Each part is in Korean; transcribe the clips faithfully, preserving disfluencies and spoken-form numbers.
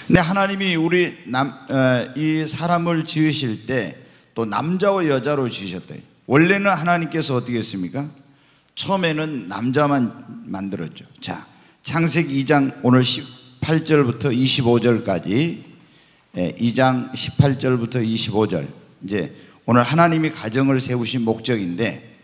근데 하나님이 우리 남, 어, 이 사람을 지으실 때 또 남자와 여자로 지으셨다. 원래는 하나님께서 어떻게 했습니까? 처음에는 남자만 만들었죠. 자, 창세기 이 장 오늘 십팔 절부터 이십오 절까지, 예, 이 장 십팔 절부터 이십오 절, 이제 오늘 하나님이 가정을 세우신 목적인데,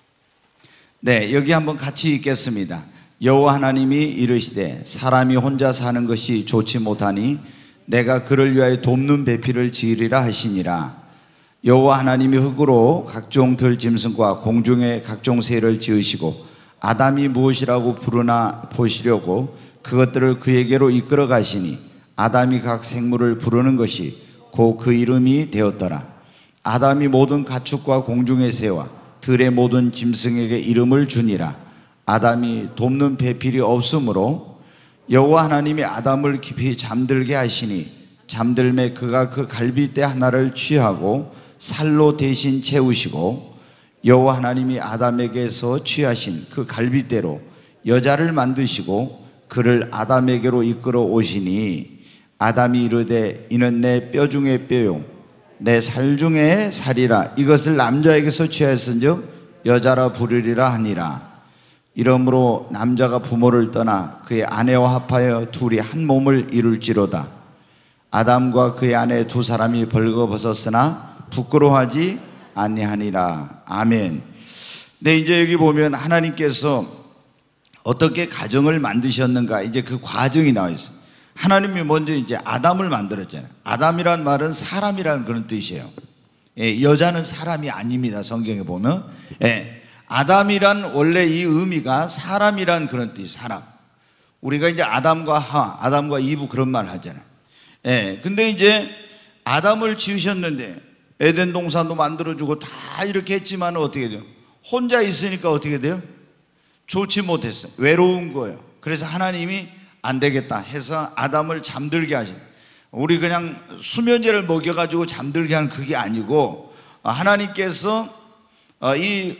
네, 여기 한번 같이 읽겠습니다. 여호와 하나님이 이르시되 사람이 혼자 사는 것이 좋지 못하니 내가 그를 위하여 돕는 배필을 지으리라 하시니라. 여호와 하나님이 흙으로 각종 들짐승과 공중의 각종 새를 지으시고 아담이 무엇이라고 부르나 보시려고 그것들을 그에게로 이끌어 가시니 아담이 각 생물을 부르는 것이 곧 그 이름이 되었더라. 아담이 모든 가축과 공중의 새와 들의 모든 짐승에게 이름을 주니라. 아담이 돕는 배필이 없으므로 여호와 하나님이 아담을 깊이 잠들게 하시니 잠들매 그가 그 갈빗대 하나를 취하고 살로 대신 채우시고 여호와 하나님이 아담에게서 취하신 그 갈빗대로 여자를 만드시고 그를 아담에게로 이끌어 오시니 아담이 이르되 이는 내 뼈 중에 뼈요 내 살 중에 살이라. 이것을 남자에게서 취하였은즉 여자라 부르리라 하니라. 이러므로 남자가 부모를 떠나 그의 아내와 합하여 둘이 한 몸을 이룰지로다. 아담과 그의 아내 두 사람이 벌거벗었으나 부끄러워하지 아니하니라. 아멘. 네, 이제 여기 보면 하나님께서 어떻게 가정을 만드셨는가, 이제 그 과정이 나와 있어요. 하나님이 먼저 이제 아담을 만들었잖아요. 아담이란 말은 사람이라는 그런 뜻이에요. 예, 여자는 사람이 아닙니다. 성경에 보면. 예, 아담이란 원래 이 의미가 사람이란 그런 뜻, 사람. 우리가 이제 아담과 하와, 아담과 이브 그런 말 하잖아요. 예, 근데 이제 아담을 지으셨는데 에덴 동산도 만들어주고 다 이렇게 했지만 어떻게 돼요? 혼자 있으니까 어떻게 돼요? 좋지 못했어요. 외로운 거예요. 그래서 하나님이 안 되겠다 해서 아담을 잠들게 하신, 우리 그냥 수면제를 먹여가지고 잠들게 하는 그게 아니고 하나님께서 이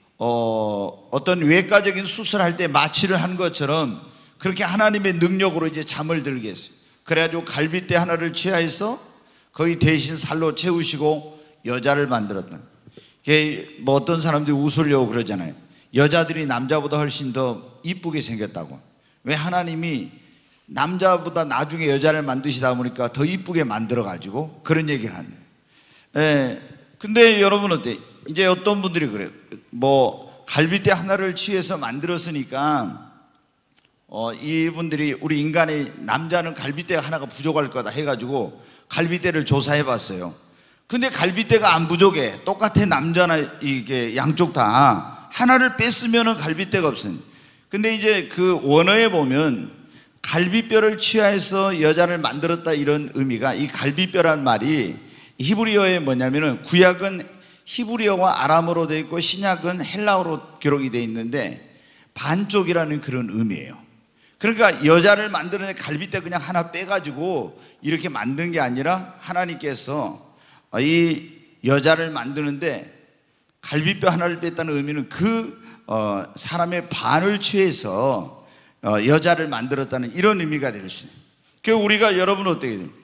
어, 어떤 외과적인 수술할 때 마취를 한 것처럼 그렇게 하나님의 능력으로 이제 잠을 들게 했어요. 그래가지고 갈빗대 하나를 취하여서 거의 대신 살로 채우시고 여자를 만들었다. 뭐 어떤 사람들이 웃으려고 그러잖아요. 여자들이 남자보다 훨씬 더 이쁘게 생겼다고. 왜? 하나님이 남자보다 나중에 여자를 만드시다 보니까 더 이쁘게 만들어가지고 그런 얘기를 하네요. 예. 근데 여러분 어때? 이제 어떤 분들이 그래요. 뭐 갈빗대 하나를 취해서 만들었으니까 어, 이분들이 우리 인간의 남자는 갈빗대 하나가 부족할 거다 해가지고 갈빗대를 조사해 봤어요. 근데 갈빗대가 안 부족해. 똑같아. 남자나 이게 양쪽 다 하나를 뺐으면은 갈빗대가 없으니. 근데 이제 그 원어에 보면 갈빗뼈를 취하여서 여자를 만들었다 이런 의미가, 이 갈빗뼈란 말이 히브리어에 뭐냐면은 구약은 히브리어와 아람어로 되어 있고 신약은 헬라어로 기록이 되어 있는데 반쪽이라는 그런 의미예요. 그러니까 여자를 만드는 갈빗대 그냥 하나 빼가지고 이렇게 만든 게 아니라 하나님께서 이 여자를 만드는데 갈빗뼈 하나를 뺐다는 의미는 그 어, 사람의 반을 취해서 어, 여자를 만들었다는 이런 의미가 될 수 있어요. 그 우리가 여러분 어떻게 돼요?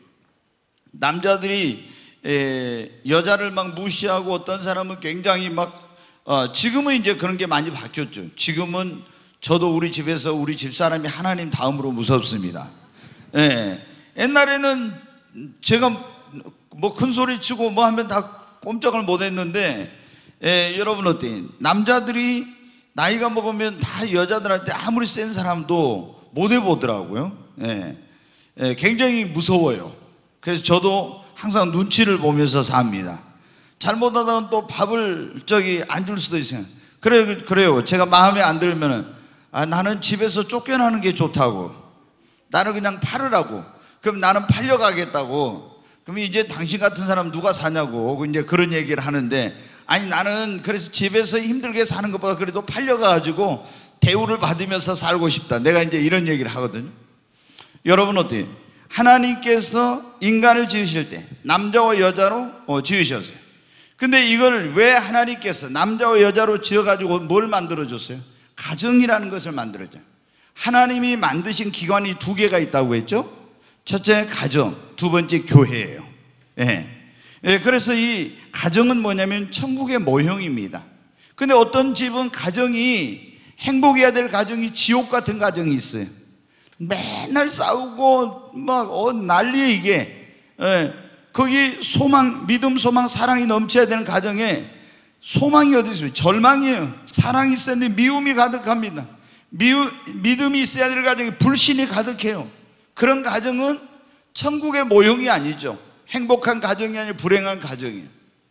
남자들이 에, 여자를 막 무시하고 어떤 사람은 굉장히 막 어, 지금은 이제 그런 게 많이 바뀌었죠. 지금은 저도 우리 집에서 우리 집사람이 하나님 다음으로 무섭습니다. 예. 옛날에는 제가 뭐 큰 소리 치고 뭐 하면 다 꼼짝을 못 했는데, 예, 여러분 어때요? 남자들이 나이가 먹으면 다 여자들한테 아무리 센 사람도 못 해보더라고요. 예. 예, 굉장히 무서워요. 그래서 저도 항상 눈치를 보면서 삽니다. 잘못하다가 또 밥을 저기 안 줄 수도 있어요. 그래, 그래요. 제가 마음에 안 들면은 아, 나는 집에서 쫓겨나는 게 좋다고. 나는 그냥 팔으라고. 그럼 나는 팔려가겠다고. 그럼 이제 당신 같은 사람 누가 사냐고 이제 그런 얘기를 하는데, 아니 나는 그래서 집에서 힘들게 사는 것보다 그래도 팔려가지고 대우를 받으면서 살고 싶다. 내가 이제 이런 얘기를 하거든요. 여러분 어때요? 하나님께서 인간을 지으실 때 남자와 여자로 어, 지으셨어요. 근데 이걸 왜 하나님께서 남자와 여자로 지어가지고 뭘 만들어줬어요? 가정이라는 것을 만들었죠. 하나님이 만드신 기관이 두 개가 있다고 했죠. 첫째 가정, 두 번째 교회예요. 예. 예, 그래서 이 가정은 뭐냐면 천국의 모형입니다. 근데 어떤 집은 가정이 행복해야 될 가정이 지옥 같은 가정이 있어요. 맨날 싸우고 막 어, 난리에 이게. 예. 거기 소망, 믿음, 소망, 사랑이 넘쳐야 되는 가정에 소망이 어디 있습니까? 절망이에요. 사랑이 있어야 되는데 미움이 가득합니다. 미우, 믿음이 있어야 될 가정에 불신이 가득해요. 그런 가정은 천국의 모형이 아니죠. 행복한 가정이 아니라 불행한 가정이에요.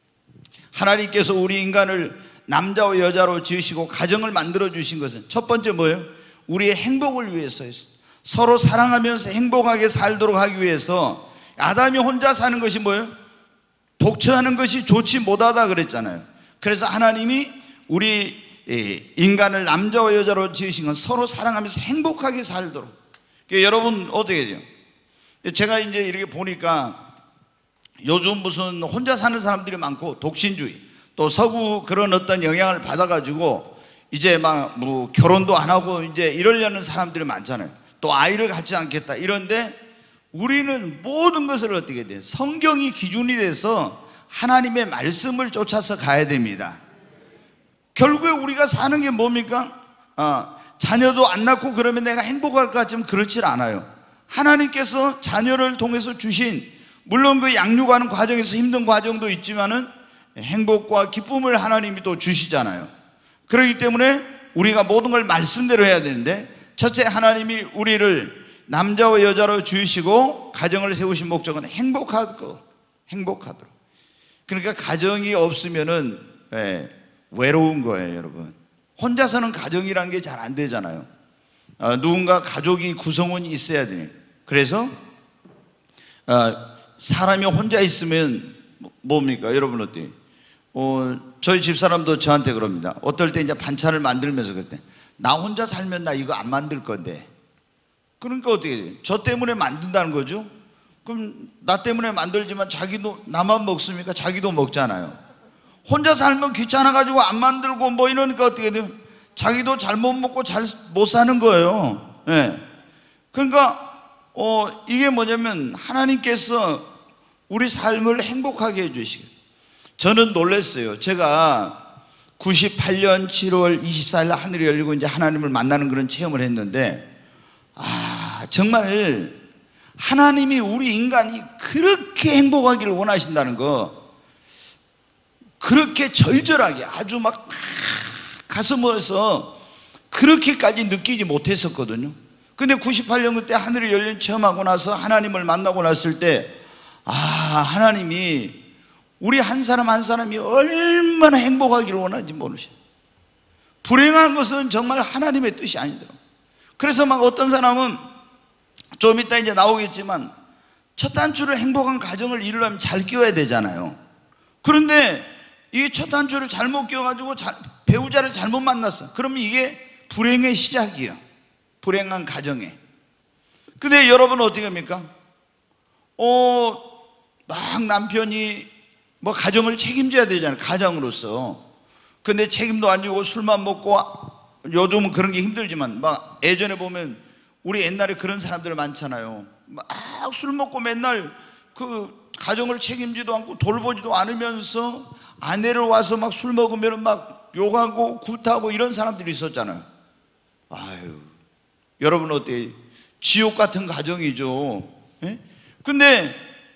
하나님께서 우리 인간을 남자와 여자로 지으시고 가정을 만들어 주신 것은 첫 번째 뭐예요? 우리의 행복을 위해서였어요. 서로 사랑하면서 행복하게 살도록 하기 위해서. 아담이 혼자 사는 것이 뭐예요? 독처하는 것이 좋지 못하다 그랬잖아요. 그래서 하나님이 우리 인간을 남자와 여자로 지으신 건 서로 사랑하면서 행복하게 살도록. 그러니까 여러분 어떻게 돼요? 제가 이제 이렇게 보니까 요즘 무슨 혼자 사는 사람들이 많고 독신주의, 또 서구 그런 어떤 영향을 받아가지고 이제 막 뭐 결혼도 안 하고 이제 이러려는 사람들이 많잖아요. 또 아이를 갖지 않겠다 이런데, 우리는 모든 것을 어떻게 돼요? 성경이 기준이 돼서 하나님의 말씀을 쫓아서 가야 됩니다. 결국에 우리가 사는 게 뭡니까? 어, 자녀도 안 낳고 그러면 내가 행복할 것 같지만 그렇지 않아요. 하나님께서 자녀를 통해서 주신, 물론 그 양육하는 과정에서 힘든 과정도 있지만은 행복과 기쁨을 하나님이 또 주시잖아요. 그렇기 때문에 우리가 모든 걸 말씀대로 해야 되는데, 첫째 하나님이 우리를 남자와 여자로 지으시고 가정을 세우신 목적은 행복하도록, 행복하도록. 그러니까 가정이 없으면은 예, 외로운 거예요, 여러분. 혼자서는 가정이라는 게 잘 안 되잖아요. 어, 누군가 가족이 구성원이 있어야 돼요. 그래서 어, 사람이 혼자 있으면 뭡니까? 여러분 어때요? 어, 저희 집사람도 저한테 그럽니다. 어떨 때 이제 반찬을 만들면서 그때 나 혼자 살면 나 이거 안 만들 건데. 그러니까 어떻게 돼요? 저 때문에 만든다는 거죠. 그럼 나 때문에 만들지만 자기도, 나만 먹습니까? 자기도 먹잖아요. 혼자 살면 귀찮아가지고 안 만들고 뭐 이러니까 어떻게 돼요? 자기도 잘못 먹고 잘 못 사는 거예요. 예. 그러니까 어, 이게 뭐냐면 하나님께서 우리 삶을 행복하게 해주시고. 저는 놀랐어요. 제가 구십팔 년 칠월 이십사일 하늘이 열리고 이제 하나님을 만나는 그런 체험을 했는데, 아, 정말 하나님이 우리 인간이 그렇게 행복하기를 원하신다는 거, 그렇게 절절하게 아주 막 가슴에서 그렇게까지 느끼지 못했었거든요. 근데 구십팔 년 그때 하늘이 열린 체험하고 나서 하나님을 만나고 났을 때, 아, 하나님이 우리 한 사람 한 사람이 얼마나 행복하기를 원하는지 모르시죠. 불행한 것은 정말 하나님의 뜻이 아니더라고요. 그래서 막 어떤 사람은 좀 이따 이제 나오겠지만 첫 단추를 행복한 가정을 이루려면 잘 끼워야 되잖아요. 그런데 이 첫 단추를 잘못 끼워가지고 자, 배우자를 잘못 만났어. 그러면 이게 불행의 시작이에요. 불행한 가정에. 근데 여러분은 어떻게 합니까? 어, 막 남편이 뭐 가정을 책임져야 되잖아요. 가장으로서. 근데 책임도 안 지고 술만 먹고, 요즘은 그런 게 힘들지만 막 예전에 보면 우리 옛날에 그런 사람들 많잖아요. 막 술 먹고 맨날 그 가정을 책임지도 않고 돌보지도 않으면서 아내를 와서 막 술 먹으면 막 욕하고 굿하고 이런 사람들이 있었잖아요. 아유, 여러분 어때요? 지옥 같은 가정이죠. 예? 근데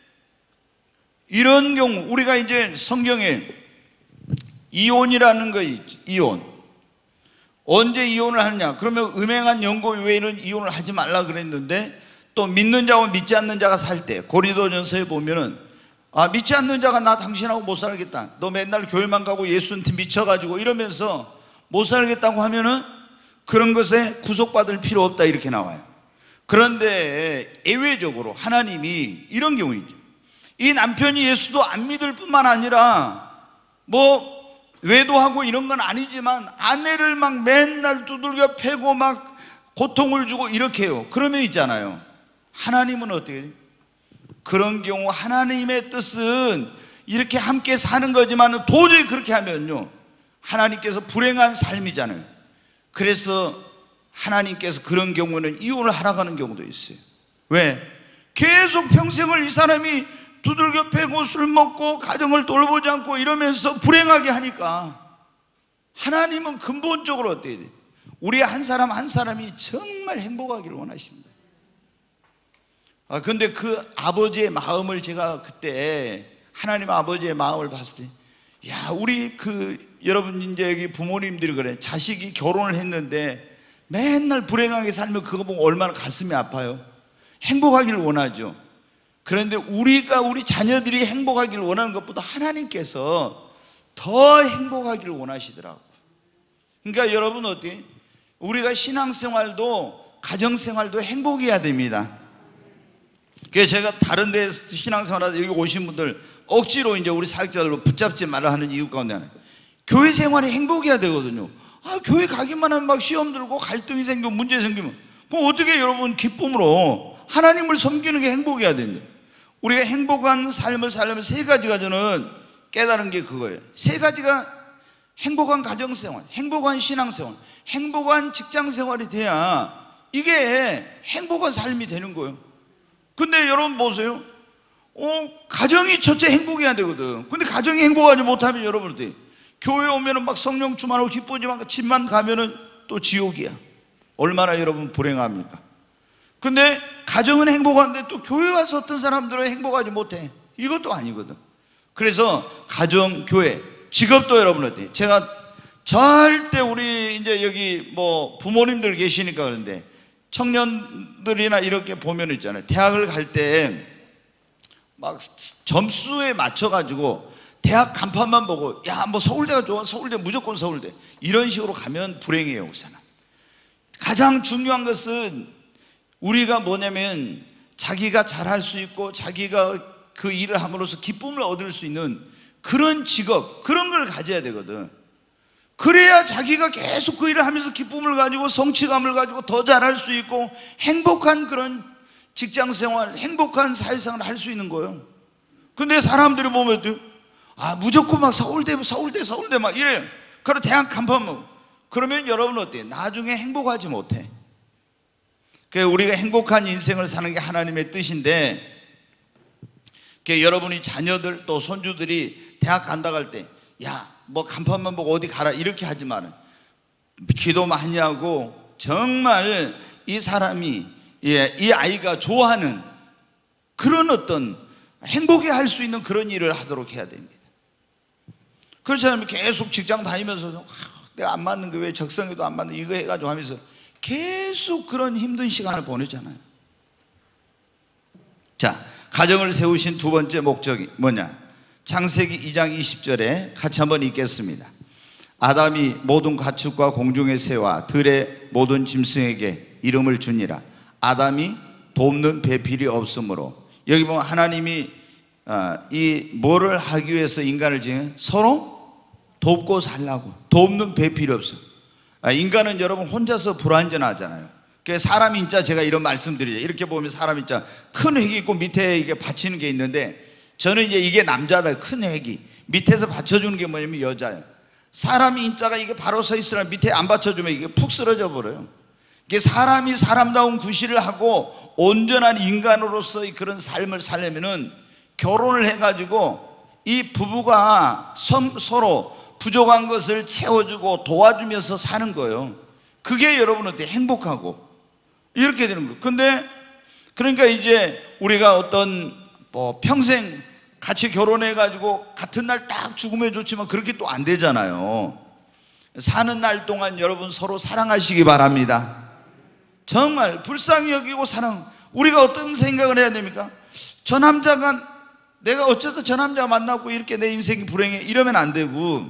이런 경우 우리가 이제 성경에 이혼이라는 거 있죠. 이혼. 언제 이혼을 하느냐? 그러면 음행한 연고 외에는 이혼을 하지 말라 그랬는데, 또 믿는 자와 믿지 않는 자가 살 때 고린도전서에 보면은, 아, 믿지 않는 자가 나 당신하고 못 살겠다, 너 맨날 교회만 가고 예수한테 미쳐가지고 이러면서 못 살겠다고 하면은 그런 것에 구속받을 필요 없다 이렇게 나와요. 그런데 예외적으로 하나님이 이런 경우 있죠. 이 남편이 예수도 안 믿을 뿐만 아니라 뭐 외도하고 이런 건 아니지만 아내를 막 맨날 두들겨 패고 막 고통을 주고 이렇게 해요. 그러면 있잖아요, 하나님은 어떻게 해요? 그런 경우 하나님의 뜻은 이렇게 함께 사는 거지만 도저히 그렇게 하면요 하나님께서 불행한 삶이잖아요. 그래서 하나님께서 그런 경우는 이혼을 하라고 하는 경우도 있어요. 왜? 계속 평생을 이 사람이 두들겨 패고 술 먹고 가정을 돌보지 않고 이러면서 불행하게 하니까 하나님은 근본적으로 어때야 돼? 우리 한 사람 한 사람이 정말 행복하기를 원하십니다. 아, 근데 그 아버지의 마음을 제가 그때 하나님 아버지의 마음을 봤을 때, 야, 우리 그 여러분 이제 여기 부모님들이 그래. 자식이 결혼을 했는데 맨날 불행하게 살면 그거 보고 얼마나 가슴이 아파요. 행복하기를 원하죠. 그런데 우리가 우리 자녀들이 행복하기를 원하는 것보다 하나님께서 더 행복하기를 원하시더라고요. 그러니까 여러분 어때요? 우리가 신앙생활도 가정생활도 행복해야 됩니다. 그래서 제가 다른 데 신앙생활하다 여기 오신 분들 억지로 이제 우리 사역자들로 붙잡지 말라 하는 이유 가운데 하나, 교회 생활이 행복해야 되거든요. 아, 교회 가기만 하면 막 시험 들고 갈등이 생기고 문제 생기면 그럼 어떻게 여러분 기쁨으로 하나님을 섬기는 게 행복해야 됩니다. 우리가 행복한 삶을 살려면 세 가지가 저는 깨달은 게 그거예요. 세 가지가 행복한 가정생활, 행복한 신앙생활, 행복한 직장생활이 돼야 이게 행복한 삶이 되는 거예요. 근데 여러분 보세요. 어, 가정이 첫째 행복해야 되거든. 근데 가정이 행복하지 못하면 여러분 어때? 교회 오면은 막 성령 충만하고 기쁘지만 집만 가면은 또 지옥이야. 얼마나 여러분 불행합니까? 근데 가정은 행복한데 또 교회 와서 어떤 사람들은 행복하지 못해. 이것도 아니거든. 그래서 가정, 교회, 직업도 여러분 어때? 제가 절대 우리 이제 여기 뭐 부모님들 계시니까 그런데 청년들이나 이렇게 보면 있잖아요. 대학을 갈 때 막 점수에 맞춰가지고 대학 간판만 보고 야, 뭐 서울대가 좋아, 서울대 무조건 서울대, 이런 식으로 가면 불행해요. 우선 가장 중요한 것은 우리가 뭐냐면 자기가 잘할 수 있고 자기가 그 일을 함으로써 기쁨을 얻을 수 있는 그런 직업, 그런 걸 가져야 되거든. 그래야 자기가 계속 그 일을 하면서 기쁨을 가지고 성취감을 가지고 더 잘할 수 있고 행복한 그런 직장생활, 행복한 사회생활을 할 수 있는 거예요. 근데 사람들이 보면 아, 무조건 막 서울대, 서울대, 서울대 막 이래요. 그리고 대학 간판 뭐 그러면 여러분 어때요? 나중에 행복하지 못해. 그래서 우리가 행복한 인생을 사는 게 하나님의 뜻인데, 여러분이 자녀들 또 손주들이 대학 간다고 할 때 야, 뭐 간판만 보고 어디 가라 이렇게 하지 마라. 기도 많이 하고 정말 이 사람이, 예, 이 아이가 좋아하는 그런 어떤 행복해 할 수 있는 그런 일을 하도록 해야 됩니다. 그렇지 않으면 계속 직장 다니면서 아, 내가 안 맞는 거 왜 적성에도 안 맞는 이거 해가지고 하면서 계속 그런 힘든 시간을 보내잖아요. 자, 가정을 세우신 두 번째 목적이 뭐냐? 창세기 이 장 이십 절에 같이 한번 읽겠습니다. 아담이 모든 가축과 공중의 새와 들의 모든 짐승에게 이름을 주니라. 아담이 돕는 배필이 없으므로, 여기 보면 하나님이 이 뭐를 하기 위해서 인간을 지은? 서로 돕고 살라고. 돕는 배필이 없어. 인간은 여러분 혼자서 불완전하잖아요. 그래서 사람 인자, 제가 이런 말씀드리죠. 이렇게 보면 사람 인자 큰 획이 있고 밑에 이게 받치는 게 있는데, 저는 이제 이게 남자다. 큰 획이 밑에서 받쳐주는 게 뭐냐면 여자예요. 사람 인자가 이게 바로 서 있으나 밑에 안 받쳐주면 이게 푹 쓰러져 버려요. 이게 사람이 사람다운 구실을 하고 온전한 인간으로서의 그런 삶을 살려면은 결혼을 해가지고 이 부부가 서로 부족한 것을 채워주고 도와주면서 사는 거예요. 그게 여러분한테 행복하고 이렇게 되는 거예요. 근데 그러니까 이제 우리가 어떤 뭐 평생 같이 결혼해가지고 같은 날 딱 죽으면 좋지만 그렇게 또 안 되잖아요. 사는 날 동안 여러분 서로 사랑하시기 바랍니다. 정말 불쌍히 여기고 사랑. 우리가 어떤 생각을 해야 됩니까? 저 남자가, 내가 어쩌다 저 남자 만나고 이렇게 내 인생이 불행해 이러면 안 되고,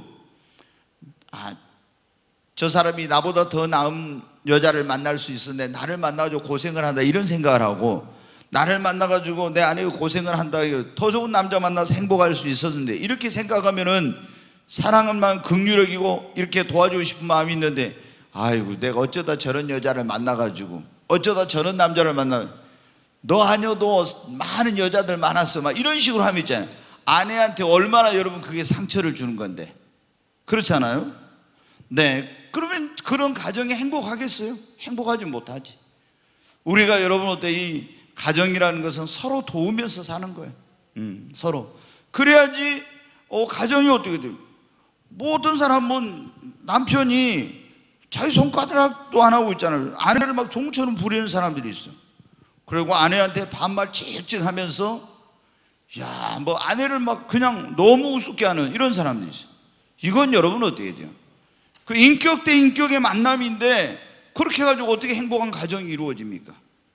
아, 저 사람이 나보다 더 나은 여자를 만날 수 있었는데 나를 만나가지고 고생을 한다 이런 생각을 하고, 나를 만나가지고 내 아내가 고생을 한다, 더 좋은 남자 만나서 행복할 수 있었는데 이렇게 생각하면은 사랑은만 긍휼력이고 이렇게 도와주고 싶은 마음이 있는데, 아이고 내가 어쩌다 저런 여자를 만나가지고 어쩌다 저런 남자를 만나, 너 아니어도 많은 여자들 많았어 막 이런 식으로 하면 있잖아요. 아내한테 얼마나 여러분 그게 상처를 주는 건데, 그렇잖아요. 네, 그러면 그런 가정이 행복하겠어요? 행복하지 못하지. 우리가 여러분 어때 이 가정이라는 것은 서로 도우면서 사는 거예요. 음, 서로. 그래야지 어, 가정이 어떻게 돼요? 뭐 어떤 사람은 남편이 자기 손가락도 안 하고 있잖아요. 아내를 막 종처럼 부리는 사람들이 있어. 그리고 아내한테 반말 칙칙 하면서 야, 뭐 아내를 막 그냥 너무 우습게 하는 이런 사람들이 있어요. 이건 여러분 어떻게 해야 돼요? 그 인격 대 인격의 만남인데 그렇게 해가지고 어떻게 행복한 가정이 이루어집니까?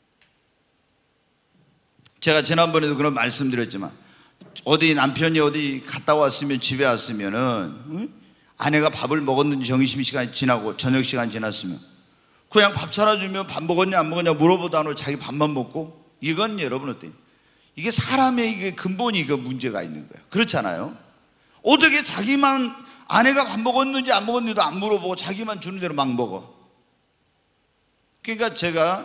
제가 지난번에도 그런 말씀드렸지만 어디 남편이 어디 갔다 왔으면 집에 왔으면은 응? 아내가 밥을 먹었는지 점심시간이 지나고 저녁 시간이 지났으면 그냥 밥 차려주면 밥 먹었냐 안 먹었냐 물어보다 안 하고 자기 밥만 먹고, 이건 여러분 어때요? 이게 사람의 이게 근본이 이거 문제가 있는 거예요. 그렇잖아요. 어떻게 자기만 아내가 밥 먹었는지 안 먹었는지도 안 물어보고 자기만 주는 대로 막 먹어. 그러니까 제가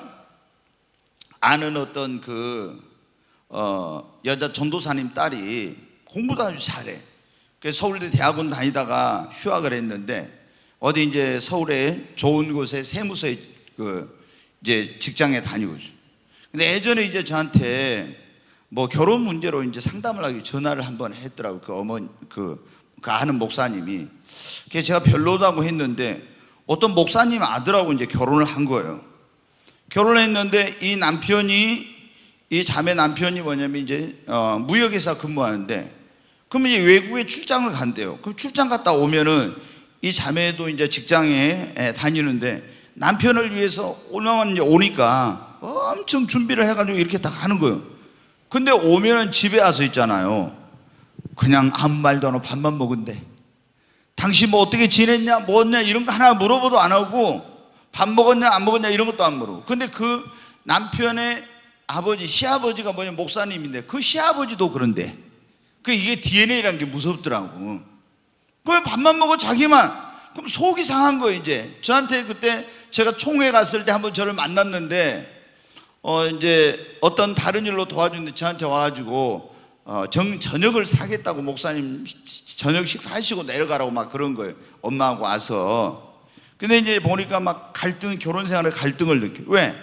아는 어떤 그 어, 여자 전도사님 딸이 공부도 아주 잘해. 그래서 서울대 대학원 다니다가 휴학을 했는데 어디 이제 서울에 좋은 곳에 세무서에 그 이제 직장에 다니고 있어. 근데 예전에 이제 저한테 뭐 결혼 문제로 이제 상담을 하기 전화를 한번 했더라고. 그 어머니 그, 그 아는 목사님이. 그래서 제가 별로다고 했는데 어떤 목사님 아들하고 이제 결혼을 한 거예요. 결혼을 했는데 이 남편이 이 자매 남편이 뭐냐면 이제 어, 무역회사 근무하는데 그러면 이제 외국에 출장을 간대요. 그럼 출장 갔다 오면은 이 자매도 이제 직장에 다니는데 남편을 위해서 오면 이제 오니까 엄청 준비를 해가지고 이렇게 다 가는 거예요. 근데 오면은 집에 와서 있잖아요. 그냥 아무 말도 안 하고 밥만 먹은대. 당신 뭐 어떻게 지냈냐, 뭐했냐 이런 거 하나 물어보도 안 하고 밥 먹었냐 안 먹었냐 이런 것도 안 물어보고. 근데 그 남편의 아버지, 시아버지가 뭐냐 목사님인데 그 시아버지도 그런데 그 이게 디엔에이라는 게 무섭더라고. 그 밥만 먹어 자기만. 그럼 속이 상한 거예요. 이제 저한테 그때 제가 총회 갔을 때 한번 저를 만났는데 어 이제 어떤 다른 일로 도와주는데 저한테 와가지고 어 정, 저녁을 사겠다고 목사님 저녁식 사시고 내려가라고 막 그런 거예요. 엄마하고 와서. 근데 이제 보니까 막 갈등, 결혼 생활에 갈등을 느껴. 왜?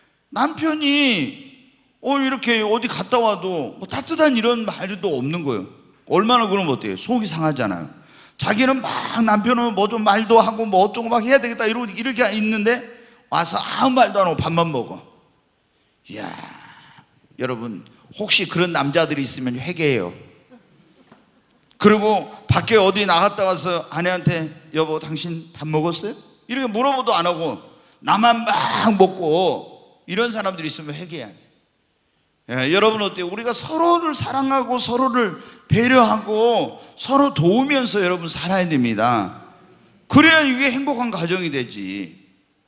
남편이 어 이렇게 어디 갔다 와도 뭐 따뜻한 이런 말도 없는 거예요. 얼마나 그러면 어때요? 속이 상하잖아요. 자기는 막 남편은 뭐 좀 말도 하고 뭐 어쩌고 막 해야 되겠다 이러고 이렇게 있는데 와서 아무 말도 안 하고 밥만 먹어. 이야, 여러분 혹시 그런 남자들이 있으면 회개해요. 그리고 밖에 어디 나갔다 와서 아내한테 여보 당신 밥 먹었어요? 이렇게 물어보도 안 하고 나만 막 먹고 이런 사람들이 있으면 회개해야 돼. 예, 여러분 어때요? 우리가 서로를 사랑하고 서로를 배려하고 서로 도우면서 여러분 살아야 됩니다. 그래야 이게 행복한 가정이 되지.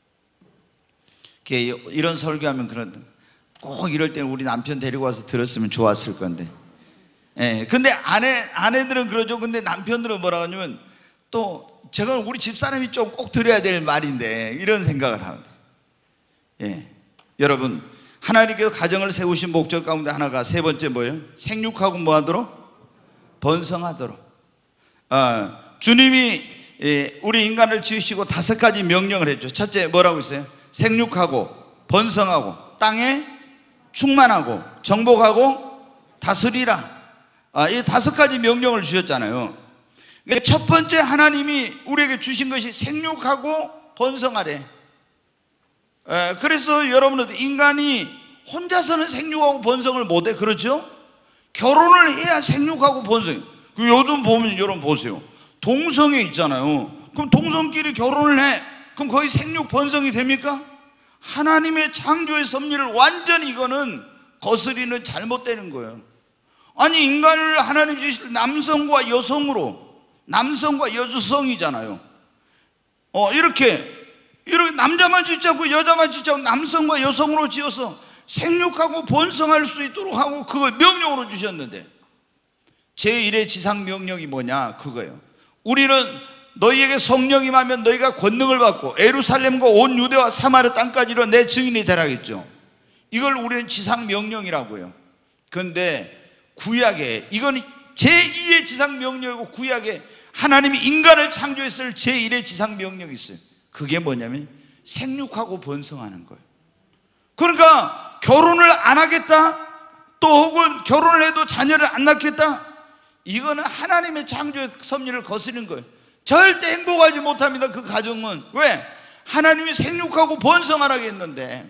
이런 설교하면 그런 꼭 이럴 때는 우리 남편 데리고 와서 들었으면 좋았을 건데. 예, 근데 아내, 아내들은 그러죠. 근데 남편들은 뭐라고 하냐면 또 제가 우리 집사람이 좀 꼭 들어야 될 말인데 이런 생각을 하거든요. 예, 여러분 하나님께서 가정을 세우신 목적 가운데 하나가 세 번째 뭐예요? 생육하고 뭐하도록? 번성하도록. 어, 주님이 우리 인간을 지으시고 다섯 가지 명령을 했죠. 첫째 뭐라고 있어요? 생육하고 번성하고 땅에 충만하고 정복하고 다스리라. 아, 이 다섯 가지 명령을 주셨잖아요. 첫 번째 하나님이 우리에게 주신 것이 생육하고 번성하래. 에, 그래서 여러분은 인간이 혼자서는 생육하고 번성을 못해. 그렇죠? 결혼을 해야 생육하고 번성. 요즘 보면 여러분 보세요. 동성애 있잖아요. 그럼 동성끼리 결혼을 해. 그럼 거의 생육 번성이 됩니까? 하나님의 창조의 섭리를 완전히 이거는 거스리는 잘못되는 거예요. 아니 인간을 하나님 주실 남성과 여성으로, 남성과 여성이잖아요. 어 이렇게 이렇게 남자만 짓지 않고 여자만 짓지 않고 남성과 여성으로 지어서 생육하고 번성할 수 있도록 하고 그걸 명령으로 주셨는데 제일의 지상 명령이 뭐냐? 그거예요. 우리는 너희에게 성령이 임하면 너희가 권능을 받고 예루살렘과 온 유대와 사마리아 땅까지로 내 증인이 되라겠죠. 이걸 우리는 지상 명령이라고 해요. 그런데 구약에 이건 제이의 지상 명령이고 구약에 하나님이 인간을 창조했을 제일의 지상 명령이 있어요. 그게 뭐냐면 생육하고 번성하는 거예요. 그러니까 결혼을 안 하겠다, 또 혹은 결혼을 해도 자녀를 안 낳겠다, 이거는 하나님의 창조의 섭리를 거스르는 거예요. 절대 행복하지 못합니다. 그 가정은. 왜? 하나님이 생육하고 번성하라고 했는데.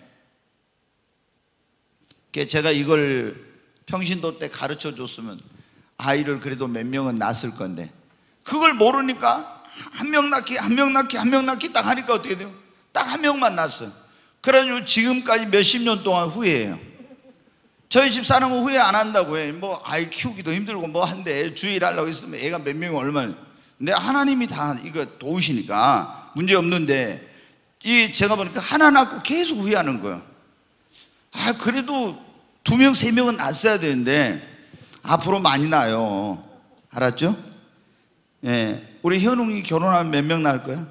제가 이걸 평신도 때 가르쳐 줬으면 아이를 그래도 몇 명은 낳았을 건데, 그걸 모르니까 한 명 낳기 한 명 낳기 한 명 낳기 딱 하니까 어떻게 돼요? 딱 한 명만 낳았어요. 그래가지고 지금까지 몇십 년 동안 후회해요. 저희 집사람은 후회 안 한다고 해. 뭐 아이 키우기도 힘들고 뭐 한데 주일 하려고 했으면 애가 몇 명이 얼마나. 근데 하나님이 다 이거 도우시니까 문제 없는데, 이 제가 보니까 하나 낳고 계속 후회하는 거예요. 아, 그래도 두 명, 세 명은 낳았어야 되는데 앞으로 많이 낳아요. 알았죠? 예. 우리 현웅이 결혼하면 몇 명 낳을 거야?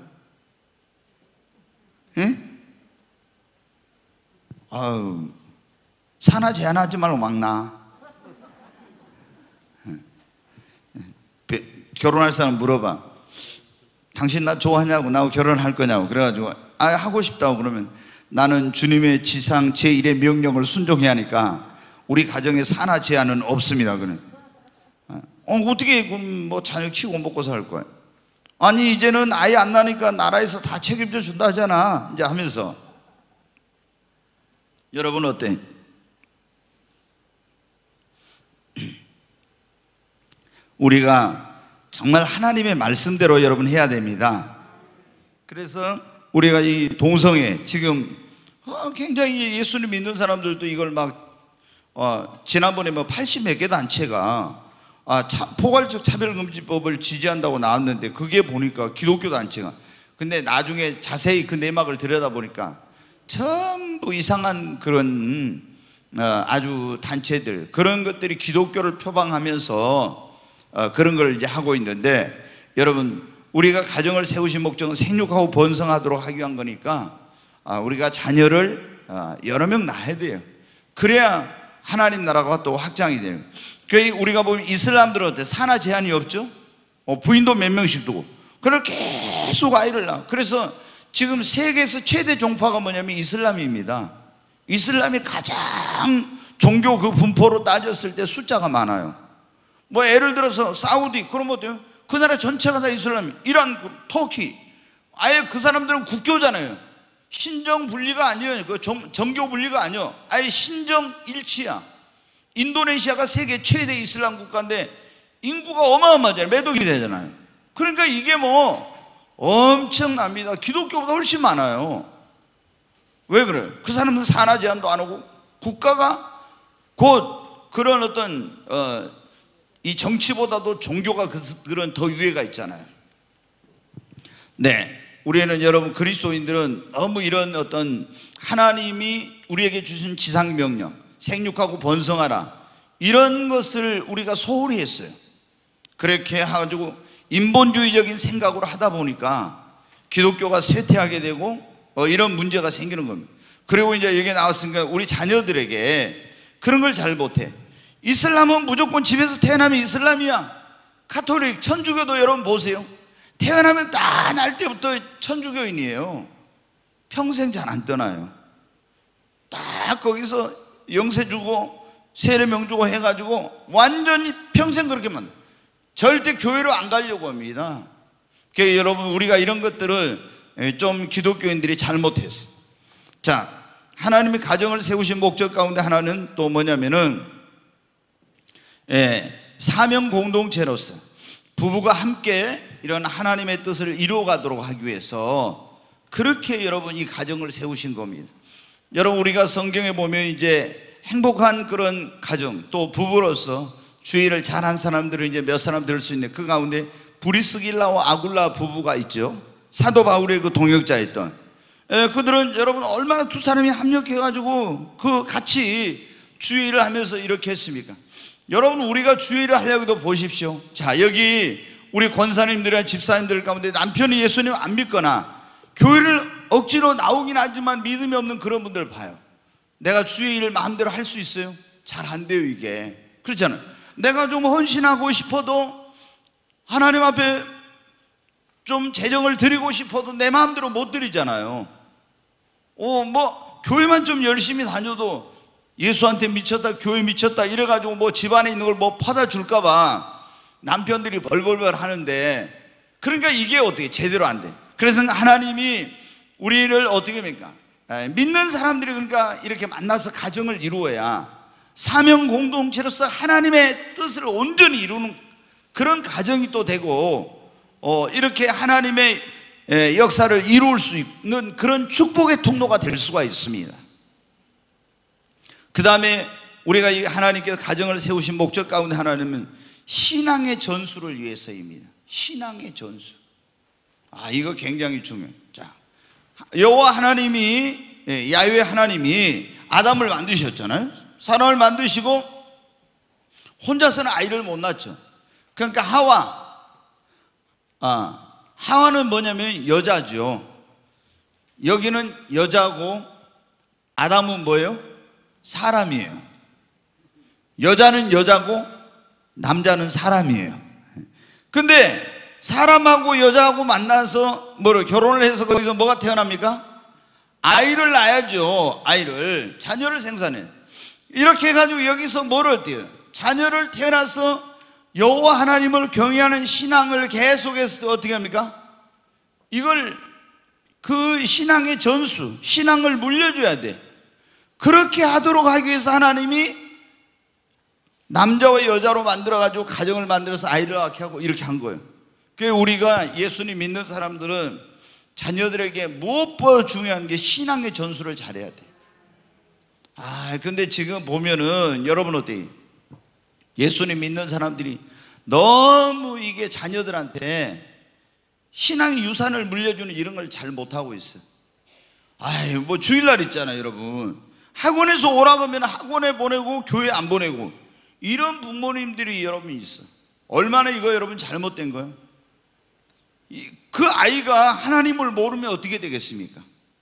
예? 아유, 산하 제한하지 말고 막 낳아. 예. 결혼할 사람 물어봐. 당신 나 좋아하냐고, 나하고 결혼할 거냐고. 그래가지고 아, 하고 싶다고. 그러면 나는 주님의 지상 제일의 명령을 순종해야 하니까 우리 가정에 산하 제한은 없습니다. 그는 어, 어떻게 뭐 자녀 키우고 먹고 살 거야? 아니, 이제는 아이 안 나니까 나라에서 다 책임져 준다 하잖아. 이제 하면서. 여러분 어때? 우리가 정말 하나님의 말씀대로 여러분 해야 됩니다. 그래서 우리가 이 동성애 지금 어, 굉장히 예수님 믿는 사람들도 이걸 막 어, 지난번에 뭐 팔십 몇 개 단체가 아, 차, 포괄적 차별금지법을 지지한다고 나왔는데, 그게 보니까 기독교 단체가, 근데 나중에 자세히 그 내막을 들여다보니까 전부 이상한 그런 어, 아주 단체들, 그런 것들이 기독교를 표방하면서 어, 그런 걸 이제 하고 있는데, 여러분 우리가 가정을 세우신 목적은 생육하고 번성하도록 하기 위한 거니까 아, 우리가 자녀를 아, 여러 명 낳아야 돼요. 그래야 하나님 나라가 또 확장이 돼요. 그러니까 우리가 보면 이슬람들은 어때? 산하 제한이 없죠? 어, 부인도 몇 명씩 두고. 그걸 계속 아이를 낳아. 그래서 지금 세계에서 최대 종파가 뭐냐면 이슬람입니다. 이슬람이 가장 종교 그 분포로 따졌을 때 숫자가 많아요. 뭐 예를 들어서 사우디, 그럼 어때요? 그 나라 전체가 다 이슬람이. 이란, 터키, 아예 그 사람들은 국교잖아요. 신정 분리가 아니에요. 그 정, 정교 분리가 아니에요. 아예 신정 일치야. 인도네시아가 세계 최대 이슬람 국가인데 인구가 어마어마하잖아요. 몇 억이 되잖아요. 그러니까 이게 뭐 엄청납니다. 기독교보다 훨씬 많아요. 왜 그래요? 그 사람은 산하 제한도 안 하고, 국가가 곧 그런 어떤 어, 이 정치보다도 종교가 그런 더 유해가 있잖아요. 네, 우리는 여러분 그리스도인들은 너무 이런 어떤 하나님이 우리에게 주신 지상명령, 생육하고 번성하라, 이런 것을 우리가 소홀히 했어요. 그렇게 해가지고 인본주의적인 생각으로 하다 보니까 기독교가 쇠퇴하게 되고 어, 이런 문제가 생기는 겁니다. 그리고 이제 여기 나왔으니까 우리 자녀들에게 그런 걸 잘 못해. 이슬람은 무조건 집에서 태어나면 이슬람이야. 가톨릭, 천주교도 여러분 보세요. 태어나면 딱 날 때부터 천주교인이에요. 평생 잘 안 떠나요. 딱 거기서 영세 주고 세례명 주고 해가지고 완전히 평생 그렇게만, 절대 교회로 안 가려고 합니다. 그러니까 여러분 우리가 이런 것들을 좀 기독교인들이 잘못했어요. 자, 하나님이 가정을 세우신 목적 가운데 하나는 또 뭐냐면은 예, 사명 공동체로서 부부가 함께 이런 하나님의 뜻을 이루어가도록 하기 위해서 그렇게 여러분 이 가정을 세우신 겁니다. 여러분 우리가 성경에 보면 이제 행복한 그런 가정, 또 부부로서 주의를 잘한 사람들은 이제 몇 사람 될 수 있는데, 그 가운데 브리스길라와 아굴라 부부가 있죠. 사도 바울의 그 동역자였던 예, 그들은 여러분 얼마나 두 사람이 합력해가지고 그 같이 주의를 하면서 이렇게 했습니까? 여러분 우리가 주의를 하려고도 보십시오. 자, 여기 우리 권사님들이나 집사님들 가운데 남편이 예수님 안 믿거나 교회를 억지로 나오긴 하지만 믿음이 없는 그런 분들 봐요. 내가 주의 일을 마음대로 할 수 있어요? 잘 안 돼요. 이게 그렇잖아요. 내가 좀 헌신하고 싶어도, 하나님 앞에 좀 재정을 드리고 싶어도 내 마음대로 못 드리잖아요. 어, 뭐 교회만 좀 열심히 다녀도 예수한테 미쳤다, 교회 미쳤다 이래가지고 뭐 집안에 있는 걸 뭐 퍼다 줄까봐 남편들이 벌벌벌 하는데, 그러니까 이게 어떻게 제대로 안 돼. 그래서 하나님이 우리를 어떻게 합니까? 믿는 사람들이 그러니까 이렇게 만나서 가정을 이루어야 사명 공동체로서 하나님의 뜻을 온전히 이루는 그런 가정이 또 되고, 어, 이렇게 하나님의 역사를 이룰 수 있는 그런 축복의 통로가 될 수가 있습니다. 그 다음에 우리가 이 하나님께서 가정을 세우신 목적 가운데 하나는 신앙의 전수를 위해서입니다. 신앙의 전수. 아, 이거 굉장히 중요해요. 자, 여호와 하나님이, 야훼 하나님이 아담을 만드셨잖아요. 사람을 만드시고 혼자서는 아이를 못 낳죠. 그러니까 하와, 아, 하와는 뭐냐면 여자죠. 여기는 여자고 아담은 뭐예요? 사람이에요. 여자는 여자고 남자는 사람이에요. 근데 사람하고 여자하고 만나서 뭐를 결혼을 해서 거기서 뭐가 태어납니까? 아이를 낳아야죠. 아이를, 자녀를 생산해. 이렇게 해가지고 여기서 뭐를 어때요? 자녀를 태어나서 여호와 하나님을 경외하는 신앙을 계속해서 어떻게 합니까? 이걸 그 신앙의 전수, 신앙을 물려줘야 돼. 그렇게 하도록 하기 위해서 하나님이 남자와 여자로 만들어가지고 가정을 만들어서 아이를 낳게 하고 이렇게 한 거예요. 그래서 우리가 예수님 믿는 사람들은 자녀들에게 무엇보다 중요한 게 신앙의 전수를 잘해야 돼. 아, 근데 지금 보면은 여러분 어때요? 예수님 믿는 사람들이 너무 이게 자녀들한테 신앙의 유산을 물려주는 이런 걸 잘 못하고 있어요. 아유, 뭐 주일날 있잖아요, 여러분. 학원에서 오라고 하면 학원에 보내고 교회 안 보내고 이런 부모님들이 여러분 있어. 얼마나 이거 여러분 잘못된 거예요? 그 아이가 하나님을 모르면 어떻게 되겠습니까?